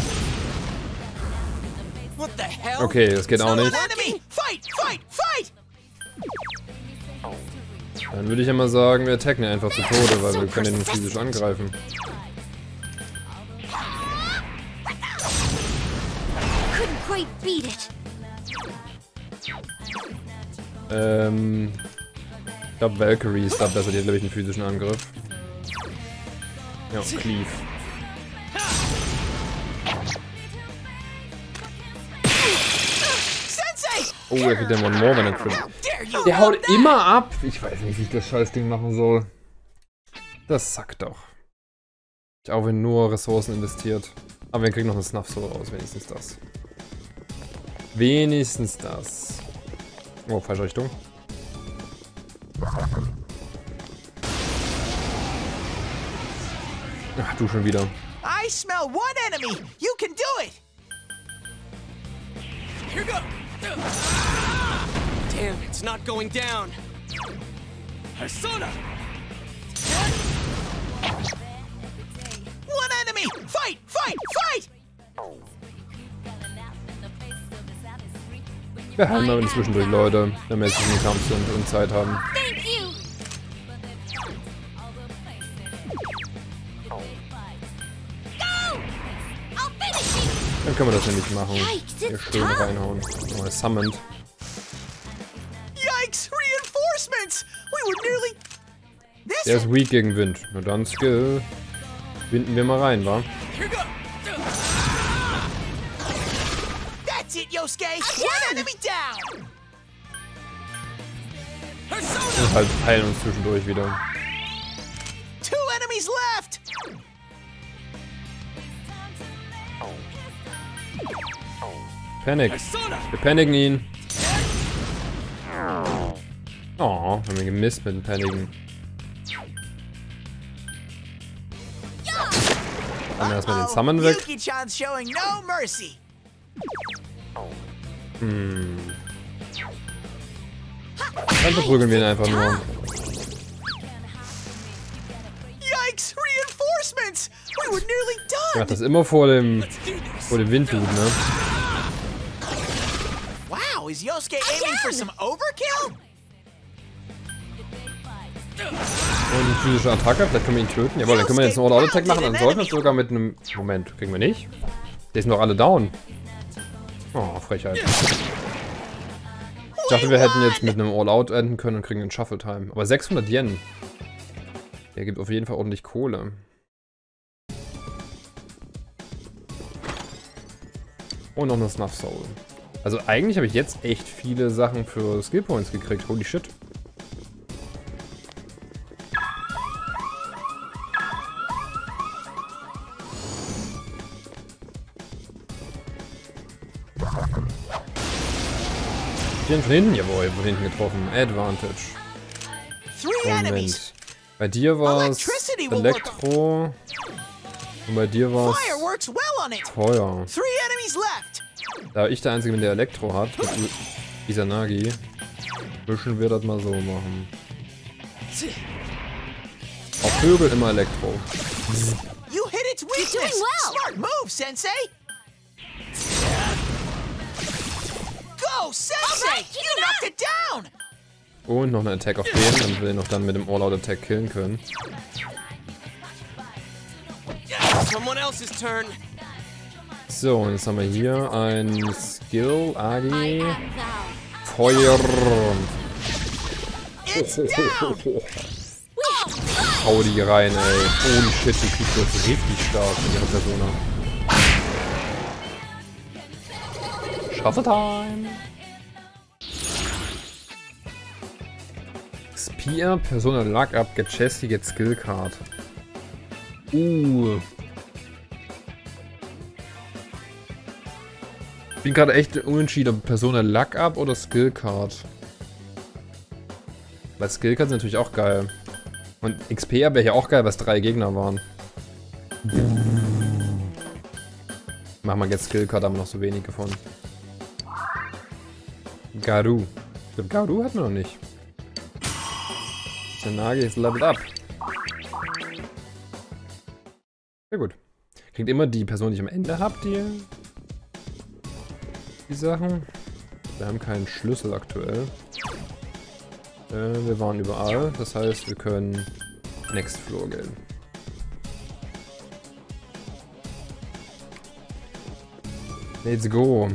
S4: What the hell?
S1: Okay, das geht auch
S2: One
S1: nicht.
S2: enemy. Fight, fight, fight.
S1: Dann würde ich ja mal sagen, wir attacken ihn einfach zu Tode, weil wir können ihn physisch angreifen.
S3: Couldn't quite beat it.
S1: Ähm. Ich glaube, Valkyrie ist da besser, die hat, glaube ich, einen physischen Angriff. Ja, Cleave.
S2: Sensei!
S1: Oh, er kriegt den One More, wenn er crit.
S2: Dare you
S1: Der haut
S2: hold that?
S1: immer ab! Ich weiß nicht, wie ich das Scheißding machen soll. Das sackt doch. Ich auch wenn nur Ressourcen investiert. Aber wir kriegen noch eine Snuff Soul raus, wenigstens das. Wenigstens das. Oh, falsche Richtung. Ach, du schon wieder.
S2: I smell one enemy. You can do it.
S4: Here go. Damn, it's not going down. Persona.
S2: One enemy. Fight, fight, fight.
S1: Wir haben aber zwischendurch Leute, wenn wir jetzt in den Kampf sind und Zeit haben.
S3: Thank you. Go! I'll finish you.
S1: Dann können wir das nämlich machen.
S3: Yikes,
S1: Hier
S3: it's
S1: schön
S3: tough.
S1: reinhauen. Mal summoned.
S2: Yikes! Reinforcements. We were nearly. This.
S1: Der ist weak gegen Wind. Na dann Skill. Winden wir mal rein, wa?
S4: Here go.
S2: That's it, Yosuke. One enemy down.
S4: Persona.
S1: Und halt heilen uns zwischendurch wieder.
S2: Two enemies left.
S1: Panic.
S4: Persona.
S1: Wir paniken ihn. Oh, haben wir gemisst mit dem Paniken. Dann erstmal den Summon weg.
S2: Yuki-chan's showing no mercy.
S1: Hm. Dann verprügeln wir ihn einfach nur.
S2: Yikes! Reinforcements. We were nearly
S1: Er
S2: done.
S1: macht das immer vor dem,
S4: Let's do this.
S1: vor dem Windhut, ne?
S2: Wow, is Yosuke aiming for some overkill?
S1: Und eine physische Attacke, vielleicht können wir ihn töten. Jawohl, dann können wir jetzt einen All-Out-Attack machen. Dann sollten wir es sogar mit einem... Moment, kriegen wir nicht? Die sind doch alle down. Oh, Frechheit. Ich dachte, wir hätten jetzt mit einem All-Out enden können und kriegen einen Shuffle-Time. Aber sechshundert Yen. Der gibt auf jeden Fall ordentlich Kohle. Und noch eine Snuff Soul. Also eigentlich habe ich jetzt echt viele Sachen für Skill Points gekriegt. Holy shit. Den von hinten, jawohl, von hinten getroffen. Advantage.
S2: Three enemies.
S1: Moment. Bei dir war es
S2: Electricity will work.
S1: Elektro. Und bei dir war
S2: Fire
S1: es
S2: works well on it.
S1: Feuer.
S2: Three enemies left.
S1: Da ich der Einzige bin, der Elektro hat, mit U- Izanagi, müssen wir das mal so machen. Auf Vögel immer Elektro.
S2: You hit its weakness.
S3: doing well.
S2: Smart move, Sensei. Go, Sensei.
S3: All right, keep
S2: You
S3: it
S2: knocked it down.
S1: Und noch eine Attack auf den, damit wir ihn noch dann mit dem All-Out-Attack killen können.
S4: Someone else's turn.
S1: So, und jetzt haben wir hier ein Skill,
S3: I
S1: A G,
S3: am thou.
S1: Feuer.
S2: It's down.
S1: Hau die rein, ey. Holy shit, die kriegt das richtig stark mit ihrer Persona. Shuffle Time! Spear, Persona Luck Up, Get Chesty, Get Skill Card. Uh. Ich bin gerade echt unentschieden, ob Persona Luck Up oder Skill Card. Weil Skill Card ist natürlich auch geil. Und X P wäre ja auch geil, was drei Gegner waren. Machen wir jetzt Skill Card, haben wir noch so wenige von. Garu. Ich glaube, Garu hatten wir noch nicht. Izanagi ist leveled up. Sehr gut. Kriegt immer die Person, die ich am Ende habe, die, die Sachen. Wir haben keinen Schlüssel aktuell. Äh, wir waren überall, das heißt, wir können Next Floor gehen. Let's go.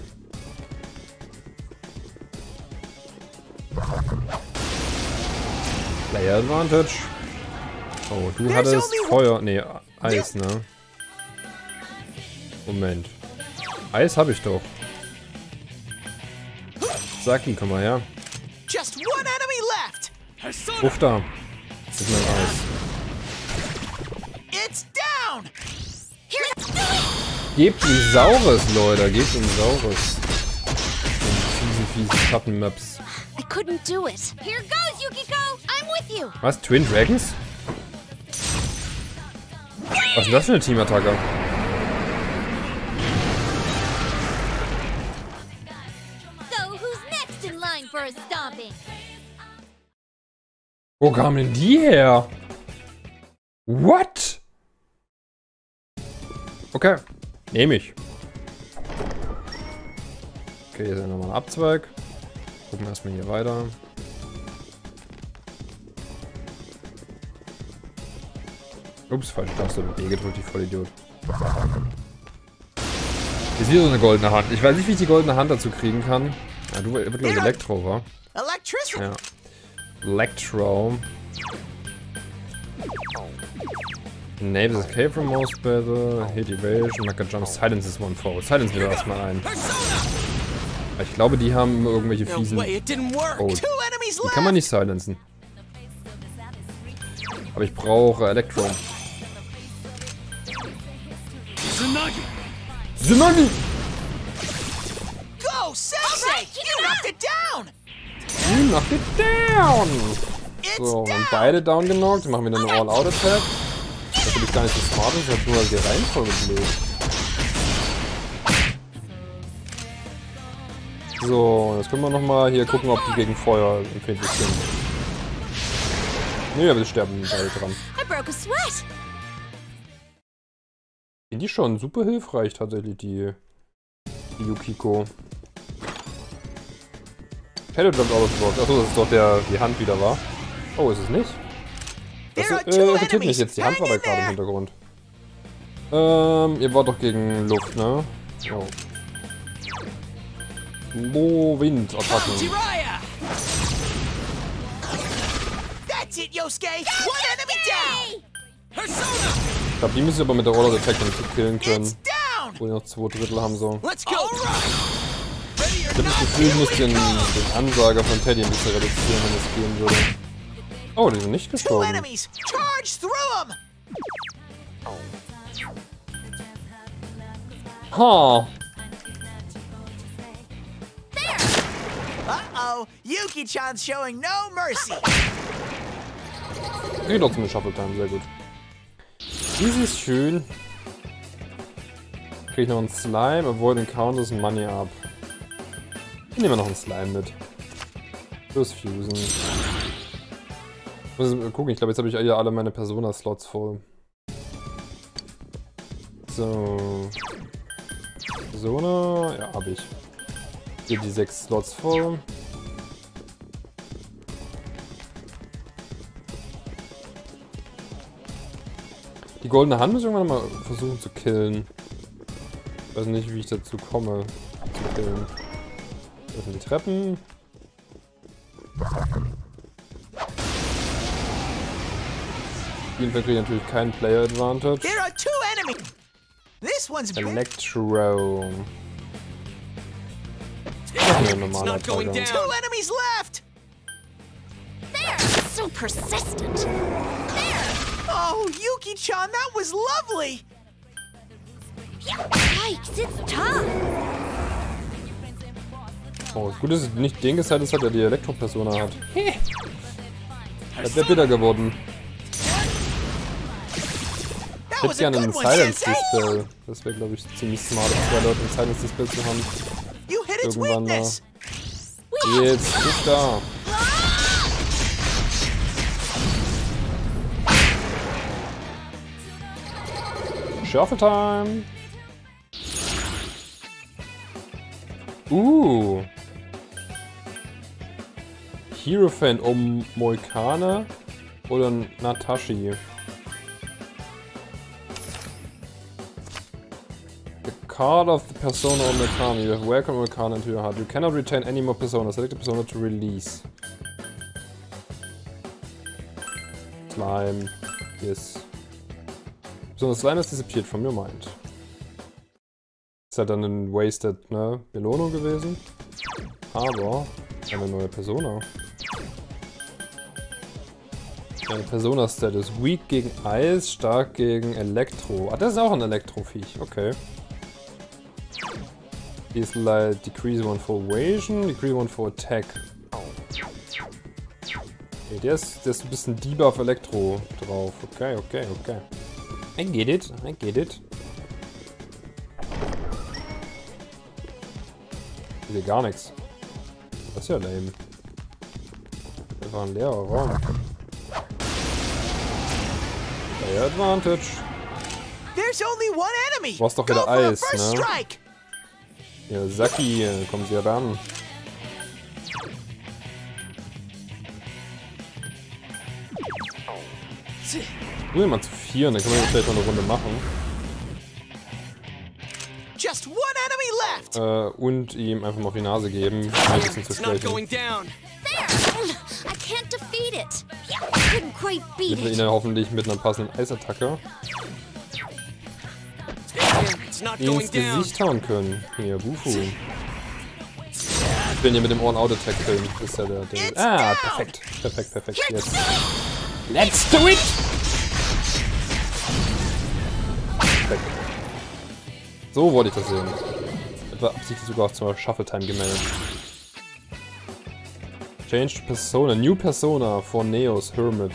S1: Player Advantage. Oh, du hattest Feuer. Nee, Eis, ne? Moment. Eis habe ich doch. Saki, komm mal her.
S2: Just one enemy left.
S1: Ruf da. Das ist mein Eis.
S2: It's down.
S1: Gebt ihm Saures, Leute. Gebt ihm Saures. Fiese, fiese Schattenmaps.
S3: I couldn't do it. Here goes, Yukiko. I'm with you.
S1: Was? Twin Dragons? Was ist denn das für eine Teamattacke?
S3: So, who's next in line for a stomping?
S1: Wo kamen denn die her? What? Okay. Nehme ich. Okay, hier ist ja nochmal ein Abzweig. Gucken wir erstmal hier weiter. Ups, falsche Taste. B gedrückt, die Vollidiot. Ist wieder so eine goldene Hand. Ich weiß nicht, wie ich die goldene Hand dazu kriegen kann. Ja, du wird glaube ich Elektro, wa?
S2: Electricity.
S1: Ja. Electro. Enable escape from most battle. Hit evasion. Mega jump. Silence is one foe. Silence wieder erstmal ein. Ich glaube, die haben immer irgendwelche
S2: No
S1: fiesen.
S2: way, it didn't work.
S1: Oh,
S2: Two enemies
S1: die kann man
S2: left.
S1: nicht silenzen. Aber ich brauche Elektro.
S4: Tsunagi!
S1: Tsunami!
S2: Go, Sensei! You knocked it down.
S1: You knocked it down!
S2: It's
S1: So, wir haben
S2: down.
S1: beide down genockt. Machen wir dann eine All-Out-Attack. Das finde ich gar nicht so smart, das hat nur die Reihenfolge blöd. So, jetzt können wir nochmal hier gucken, ob die gegen Feuer empfindlich sind. Nee, aber sie sterben beide dran.
S3: I broke a sweat.
S1: Sind die schon super hilfreich tatsächlich, die, die Yukiko. Shadow Jump out of the box. Achso, das ist doch der, die Hand wieder war. Oh, ist es nicht? Das äh, irritiert mich jetzt. Die Hand war da gerade im Hintergrund. Ähm, ihr wart doch gegen Luft, ne? Oh. Oh, Wind-Attacken.
S2: Jiraiya. That's it, Yosuke. One enemy down.
S4: Persona!
S1: Ich glaube, die müssen aber mit der All-Out Attack dann killen können.
S2: It's down.
S1: Wo die noch zwei Drittel haben so.
S2: Let's go.
S4: All right! Ready
S1: Ich
S4: or
S1: habe das
S4: not,
S1: Gefühl, ich muss den, den Ansager von Teddy ein bisschen reduzieren, wenn es gehen würde. Oh, die sind nicht
S2: Two
S1: gestorben.
S2: enemies. Charge through them.
S1: Ha!
S2: Uh-oh. Yuki-chan's showing no mercy.
S1: Geht doch zum Shuffle Time, sehr gut. Dies ist schön. Krieg ich noch einen Slime, avoid encounters und Money up. Ich nehme noch einen Slime mit. Fürs Fusen. Ich muss gucken, ich glaube, jetzt habe ich ja alle meine Persona-Slots voll. So. Persona, ja, habe ich. Hier die sechs Slots voll. Die goldene Hand muss ich irgendwann mal versuchen zu killen. Ich weiß nicht, wie ich dazu komme, zu killen. Das sind die Treppen. Auf jeden Fall kriege ich natürlich keinen Player Advantage.
S2: There are two enemies. This one's big.
S1: Electro. Ach, nee,
S4: it's
S1: normaler
S4: not going
S1: Attacke.
S2: Two
S4: down.
S2: enemies left.
S3: There. So persistent. There.
S2: Oh, Yuki-chan, that was lovely.
S3: Yikes, it's tough.
S1: Oh, das Gute ist, dass es nicht den gesetzt hat, der die Elektro-Persona hat. Das wäre bitter geworden. Ich
S2: That
S1: hätte
S2: was a
S1: gerne einen
S2: good one, Sensei.
S1: Silence-Dispel. Das wäre, glaube ich, ziemlich smart, zwei Leute ein Silence-Dispel zu haben.
S2: You hit its
S1: Irgendwann mal.
S2: weakness.
S1: Jetzt, bist da. Shuffle Time. Uh. Hierophant um Moikane oder Natashi? The card of the persona or Moikane. You have welcomed Moikane into your heart. You cannot retain any more personas. Select a persona to release. Slime. Yes. Persona Slime has disappeared from your mind. Ist halt dann eine wasted, ne, Belohnung gewesen. Aber eine neue Persona. Eine Persona-Status. Weak gegen Eis, stark gegen Elektro. Ah, das ist auch ein Elektroviech. Okay. Die ist like decrease one for evasion, decrease one for attack. Okay, der ist, der ist ein bisschen Debuff Elektro drauf. Okay, okay, okay. I get it, I get it. Ich sehe gar nichts. Das ist ja lame. Das war ein leerer Raum. Player Advantage.
S2: There's only one enemy.
S1: Du brauchst doch
S2: Go
S1: wieder
S2: for a
S1: Eis,
S2: first
S1: ne?
S2: strike.
S1: Ja, Saki, kommen Sie ran. Nur immer zu vier, dann können wir vielleicht noch eine Runde machen.
S2: Just one enemy left.
S1: Äh, und ihm einfach mal auf die Nase geben, ein bisschen zu
S4: It's not
S1: schwächen.
S4: going down.
S3: There! I can't defeat it. I couldn't quite beat
S1: Damit wir ihn
S3: it.
S1: dann hoffentlich mit einer passenden Eisattacke
S4: It's not
S1: ins
S4: going down.
S1: Gesicht hauen können. Hier, Bufu. Ich will ihn hier mit dem Ohren-Auto-Attack killen. Das ist ja der, der... Ah, perfekt. Perfekt, perfekt. Yes. Let's do it! Perfekt. So wollte ich das sehen. Etwa absichtlich sogar auch zur Shuffle-Time gemeldet. Change Persona. New Persona for Neos Hermit.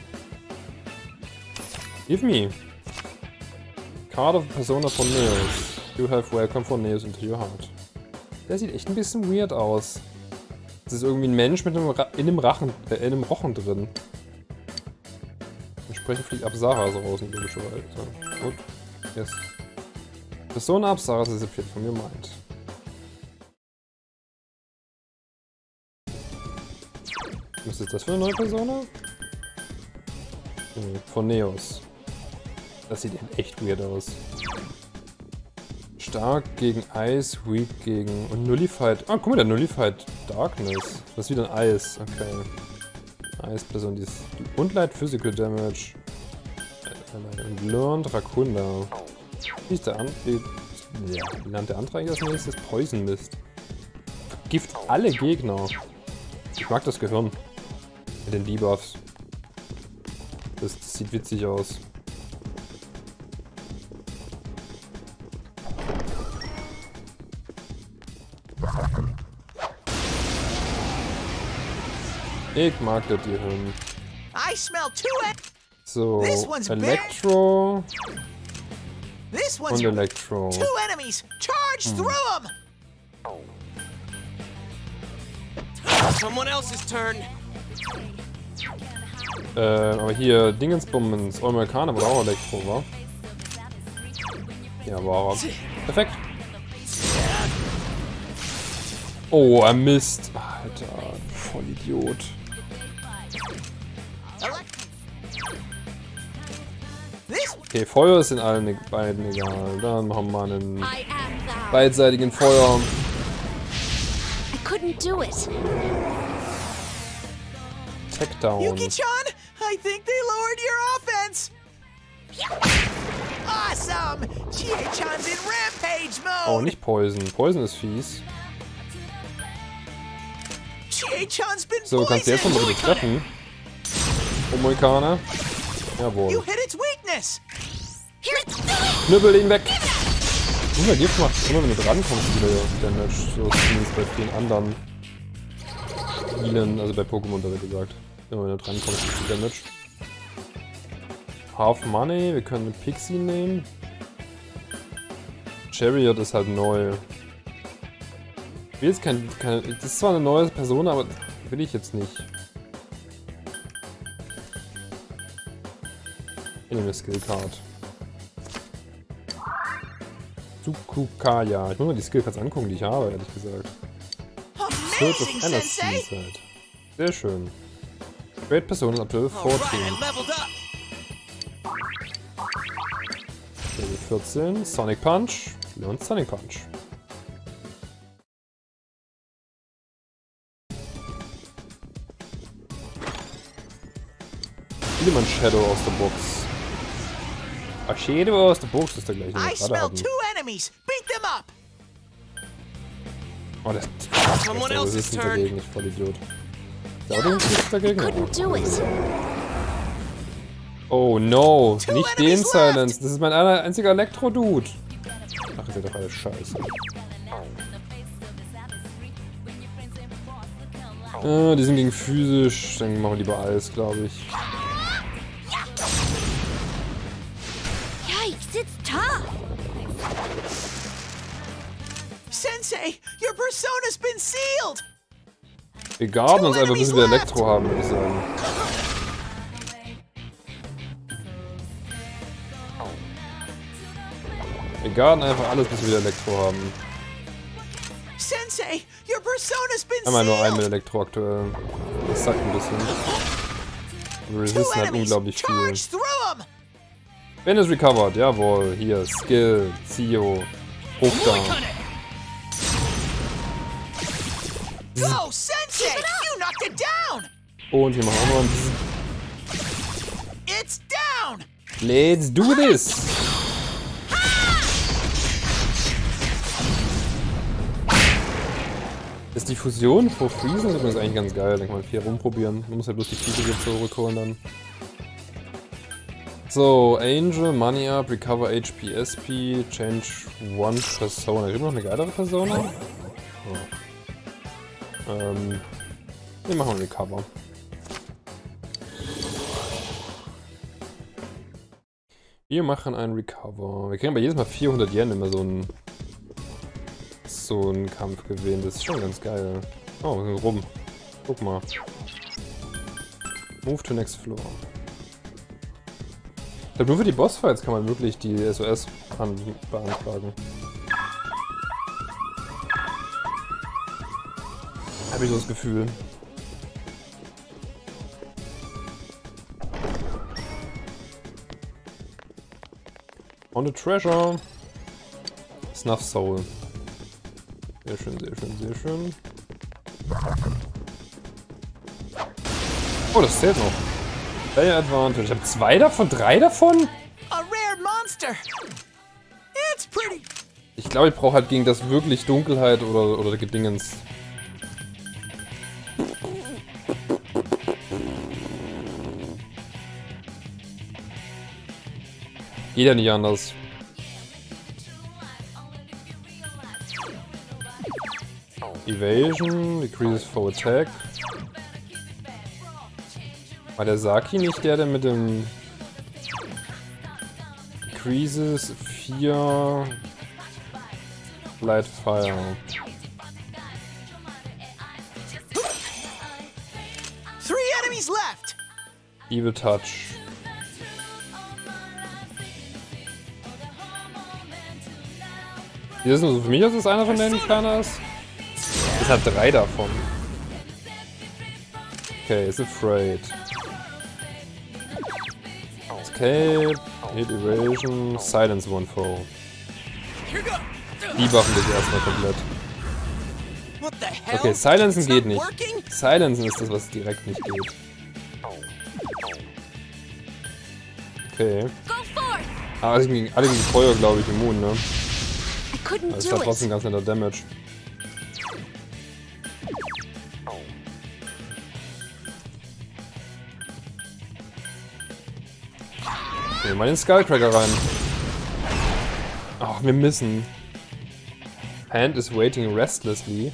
S1: Give me. Card of Persona von Neos. You have welcome for Neos into your heart. Der sieht echt ein bisschen weird aus. Das ist irgendwie ein Mensch mit einem Ra in einem Rachen, äh, in einem Rochen drin. Entsprechend fliegt Apsara so raus, logischerweise. So, gut. Yes. Persona Apsara disappeared from your mind. Was ist das für eine neue Persona? Hm, von Neos. Das sieht echt weird aus. Stark gegen Eis, weak gegen... Und Nullified... Ah, guck mal, der Nullified Darkness. Das ist wieder ein Eis. Okay. Eis-Person, die ist... Und Light Physical Damage. Und Learned Rakunda. Wie ist der an... Wie, ja, wie lernt der andere eigentlich als nächstes? Poison Mist. Vergift alle Gegner. Ich mag das Gehirn. Mit den Debuffs. Das, das sieht witzig aus. Ich mag das Gehirn.
S2: I smell two en
S1: So,
S2: This one's
S1: Elektro
S2: This one's
S1: und Elektro.
S2: two enemies. Charge through them.
S4: Someone else's turn.
S1: Äh, aber hier, Dingensbummens, Olmekane war auch Elektro, wa? Ja, war er. Perfekt. Oh, er misst. Alter, voll Idiot.
S2: This
S1: Okay, Feuer ist in allen e- beiden egal. Dann machen wir mal einen
S3: I am thou.
S1: beidseitigen Feuer.
S3: I couldn't do it.
S1: Takedown.
S2: Yuki-chan, I think they lowered your offense. Awesome! Chie-chan's in rampage
S1: Oh,
S2: mode.
S1: nicht Poison. Poison ist fies.
S2: Chie-chan's been
S1: So, kannst du jetzt noch mal bitte treffen? Oh, Moikane.
S2: You
S1: Jawohl.
S2: hit its weakness.
S1: Knüppel ihn weg! Junge, Gift macht immer, wenn du drankommst, wieder Damage. So zumindest bei vielen anderen Spielen, also bei Pokémon da wird gesagt. Immer wenn du drankommst, kriegst du Damage. Half Money, wir können eine Pixie nehmen. Chariot ist halt neu. Ich will jetzt kein, kein. Das ist zwar eine neue Person, aber will ich jetzt nicht. Ich nehme eine Skillcard. Tsukukaya. Ich muss mal die Skillcards angucken, die ich habe, ehrlich gesagt. Sword of
S2: Amazing,
S1: Energy
S2: Sensei.
S1: ist halt. Sehr schön. Great Personal up to
S4: All right,
S1: fourteen.
S4: I leveled up.
S1: Level vierzehn. Sonic Punch. Leon Sonic Punch. Spielemann Shadow aus der Box. Ah, Shadow aus der Box ist der gleiche, den
S2: I
S1: wir gerade
S2: smell
S1: hatten.
S2: two enemies. Beat them up.
S1: Oh, der
S4: Someone
S1: der
S4: else's
S1: ist
S4: turn.
S1: dagegen, ich voll Idiot. Der Auto ist dagegen.
S3: Couldn't do it.
S1: Oh no,
S2: Two
S1: nicht den
S2: enemies
S1: Silence. Das ist mein einer einziger Elektro-Dude. Ach, ist ja doch alles scheiße. Äh, die sind gegen physisch. Dann machen wir lieber Eis, glaube ich.
S3: Yikes, it's tough.
S2: Sensei, your persona's been sealed.
S1: Wir garden uns einfach, bis wir Elektro haben, würde ich sagen. Wir garden einfach alles, bis wir wieder Elektro haben.
S2: Sensei, your persona's been
S1: Einmal nur ein mit
S2: sealed.
S1: Elektro aktuell. Das sagt ein bisschen. Wir
S2: Two
S1: resisten halt
S2: enemies.
S1: unglaublich viel.
S2: Charge through them.
S1: Ben ist recovered, jawohl. Hier, Skill, Zio, Hochdown.
S2: Go, Sensei! You knocked it down.
S1: Und wir machen auch noch ein bisschen.
S2: It's down.
S1: Let's do this! Ist die Fusion vor Freezen? Das ist übrigens eigentlich ganz geil. Dann kann man viel rumprobieren. Man muss halt bloß die Fiete jetzt zurückholen dann. So, Angel, Money Up, Recover H P, S P, Change One Persona. Gibt noch eine geilere Persona? Oh. Ähm. Wir machen Recover. Wir machen einen Recover. Wir kriegen aber jedes Mal vierhundert Yen immer so einen so einen Kampf gewinnen. Das ist schon ganz geil. Oh, wir sind rum. Guck mal. Move to next floor. Ich glaube, nur für die Bossfights kann man wirklich die S O S an beantragen. Habe ich so das Gefühl. On the treasure. Snuff Soul. Sehr schön, sehr schön, sehr schön. Oh, das zählt noch. Player Advantage. Ich habe zwei davon, drei davon?
S2: A rare monster. It's pretty.
S1: Ich glaube, ich brauche halt gegen das wirklich Dunkelheit oder, oder Gedingens. Geht ja nicht anders. Evasion, decreases foe attack. War der Saki nicht der, der mit dem decreases vier Light Fire?
S2: Three enemies left.
S1: Evil Touch. Hier ist nur so für mich, dass es einer von denen nicht keiner ist. Es hat drei davon. Okay, ist afraid. Escape, Hit Evasion, Silence One Foe. Die buffen dich erstmal komplett.
S2: What the hell?
S1: Okay, Silencen
S2: It's
S1: geht
S2: not
S1: nicht.
S2: working?
S1: Silencen ist das, was direkt nicht geht. Okay.
S3: Go forth.
S1: Aber alle gegen, alle gegen Feuer, glaube ich, immun, ne?
S3: I couldn't
S1: Das ist
S3: do
S1: ja trotzdem
S3: it.
S1: ganz netter Damage. Nehmen wir mal den Skullcracker rein. Ach, wir missen. Hand is waiting restlessly.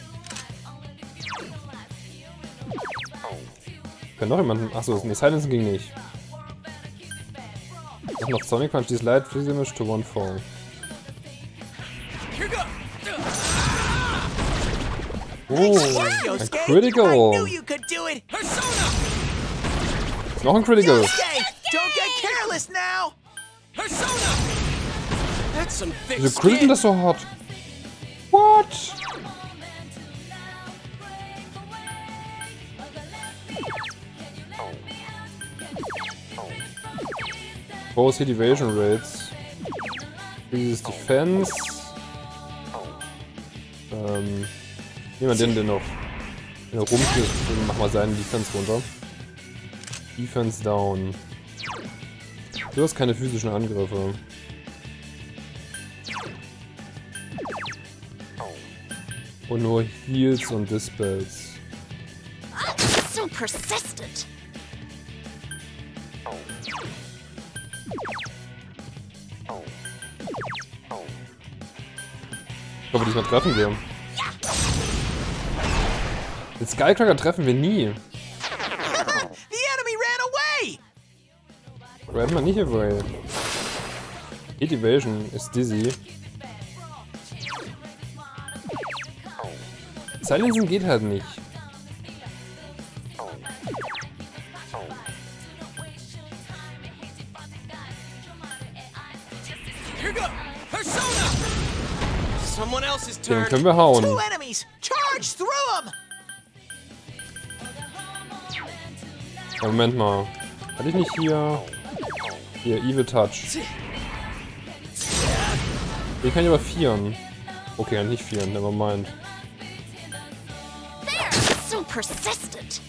S1: Können noch jemanden. Achso, nee, Silencen ging nicht. Ach, noch Sonic Punch, dies Light, Freeze Image to one fall. Oh, ein
S2: Yosuke, I
S1: Critical.
S2: knew you could do it.
S4: Persona!
S1: Noch ein Critical.
S2: Yosuke, don't get careless now.
S4: Persona! That's some thick
S1: Wieso critical
S4: skin.
S1: das so hart? What? Both Hit Evasion Rates. Dieses Defense. Ähm. Nehmen wir den denn noch. Wenn er rumfliegt, dann machen wir seinen Defense runter. Defense down. Du hast keine physischen Angriffe. Und nur Heals und Dispels.
S3: So persistent.
S1: Ich glaube, diesmal treffen wir. Den Skullcracker treffen wir nie.
S2: The enemy ran away!
S1: Grab mal nicht away. Hit Evasion ist dizzy. Silencing geht halt nicht.
S4: Here go! Persona! Someone else's
S1: Den
S4: turn.
S1: können wir hauen.
S2: Two enemies! Charge through them!
S1: Ja, Moment mal. Hatte ich nicht hier... Hier, Evil Touch. Den kann ich aber vieren. Okay, nicht vieren, nevermind.
S3: So persistent.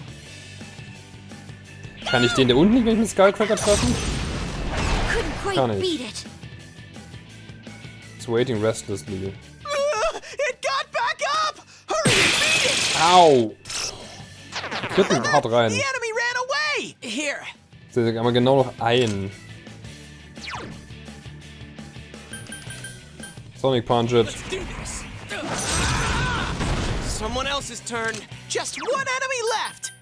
S1: Kann ich den da unten nicht mit dem Skullcracker treffen?
S3: Couldn't quite
S1: Kann ich.
S3: beat it.
S1: It's waiting restlessly.
S2: Uh, it got back up! Hurry and beat it!
S1: Au! Kritten hart rein.
S2: The enemy ran away!
S4: Here.
S1: Da haben wir genau noch ein. Sonic Punch it.
S4: Let's do this. Someone else's turn.
S2: Just one enemy left!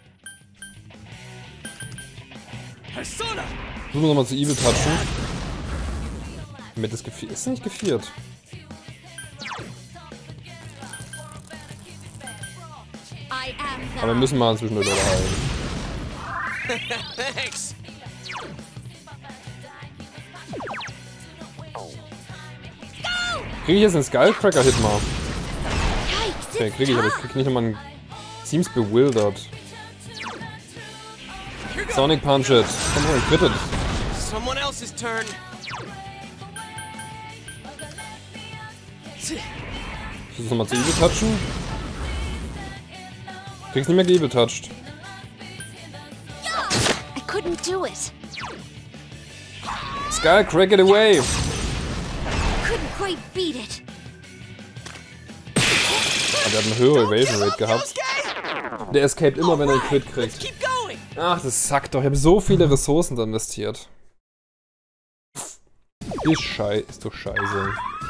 S4: Persona!
S1: Versuchen wir nochmal zu Evil touchen. Damit es gefiert. Ist nicht gefiert.
S3: I am the
S1: Aber wir müssen mal zwischendurch Leute heilen.
S4: Thanks.
S1: Krieg ich jetzt einen Skullcracker-Hit mal?
S3: Yikes,
S1: Okay,
S3: it's
S1: krieg ich, aber ich
S3: tough.
S1: krieg nicht nochmal einen... Seems bewildered.
S4: Here go.
S1: Sonic Punch it. Komm schon, crittet.
S4: Someone else's turn.
S1: Ich versuch's nochmal zu Evil touchen. Krieg's nicht mehr geevil touched.
S3: I couldn't do it.
S1: Skull, crack it away!
S3: Couldn't quite beat it.
S1: Ah, der hat eine höhere Evasion Rate gehabt.
S2: Yosuke!
S1: Der escaped immer, wenn er einen Crit
S2: Let's
S1: kriegt.
S2: keep going!
S1: Ach, das sackt doch. Ich habe so viele Ressourcen da investiert. Ist schei... ist doch scheiße.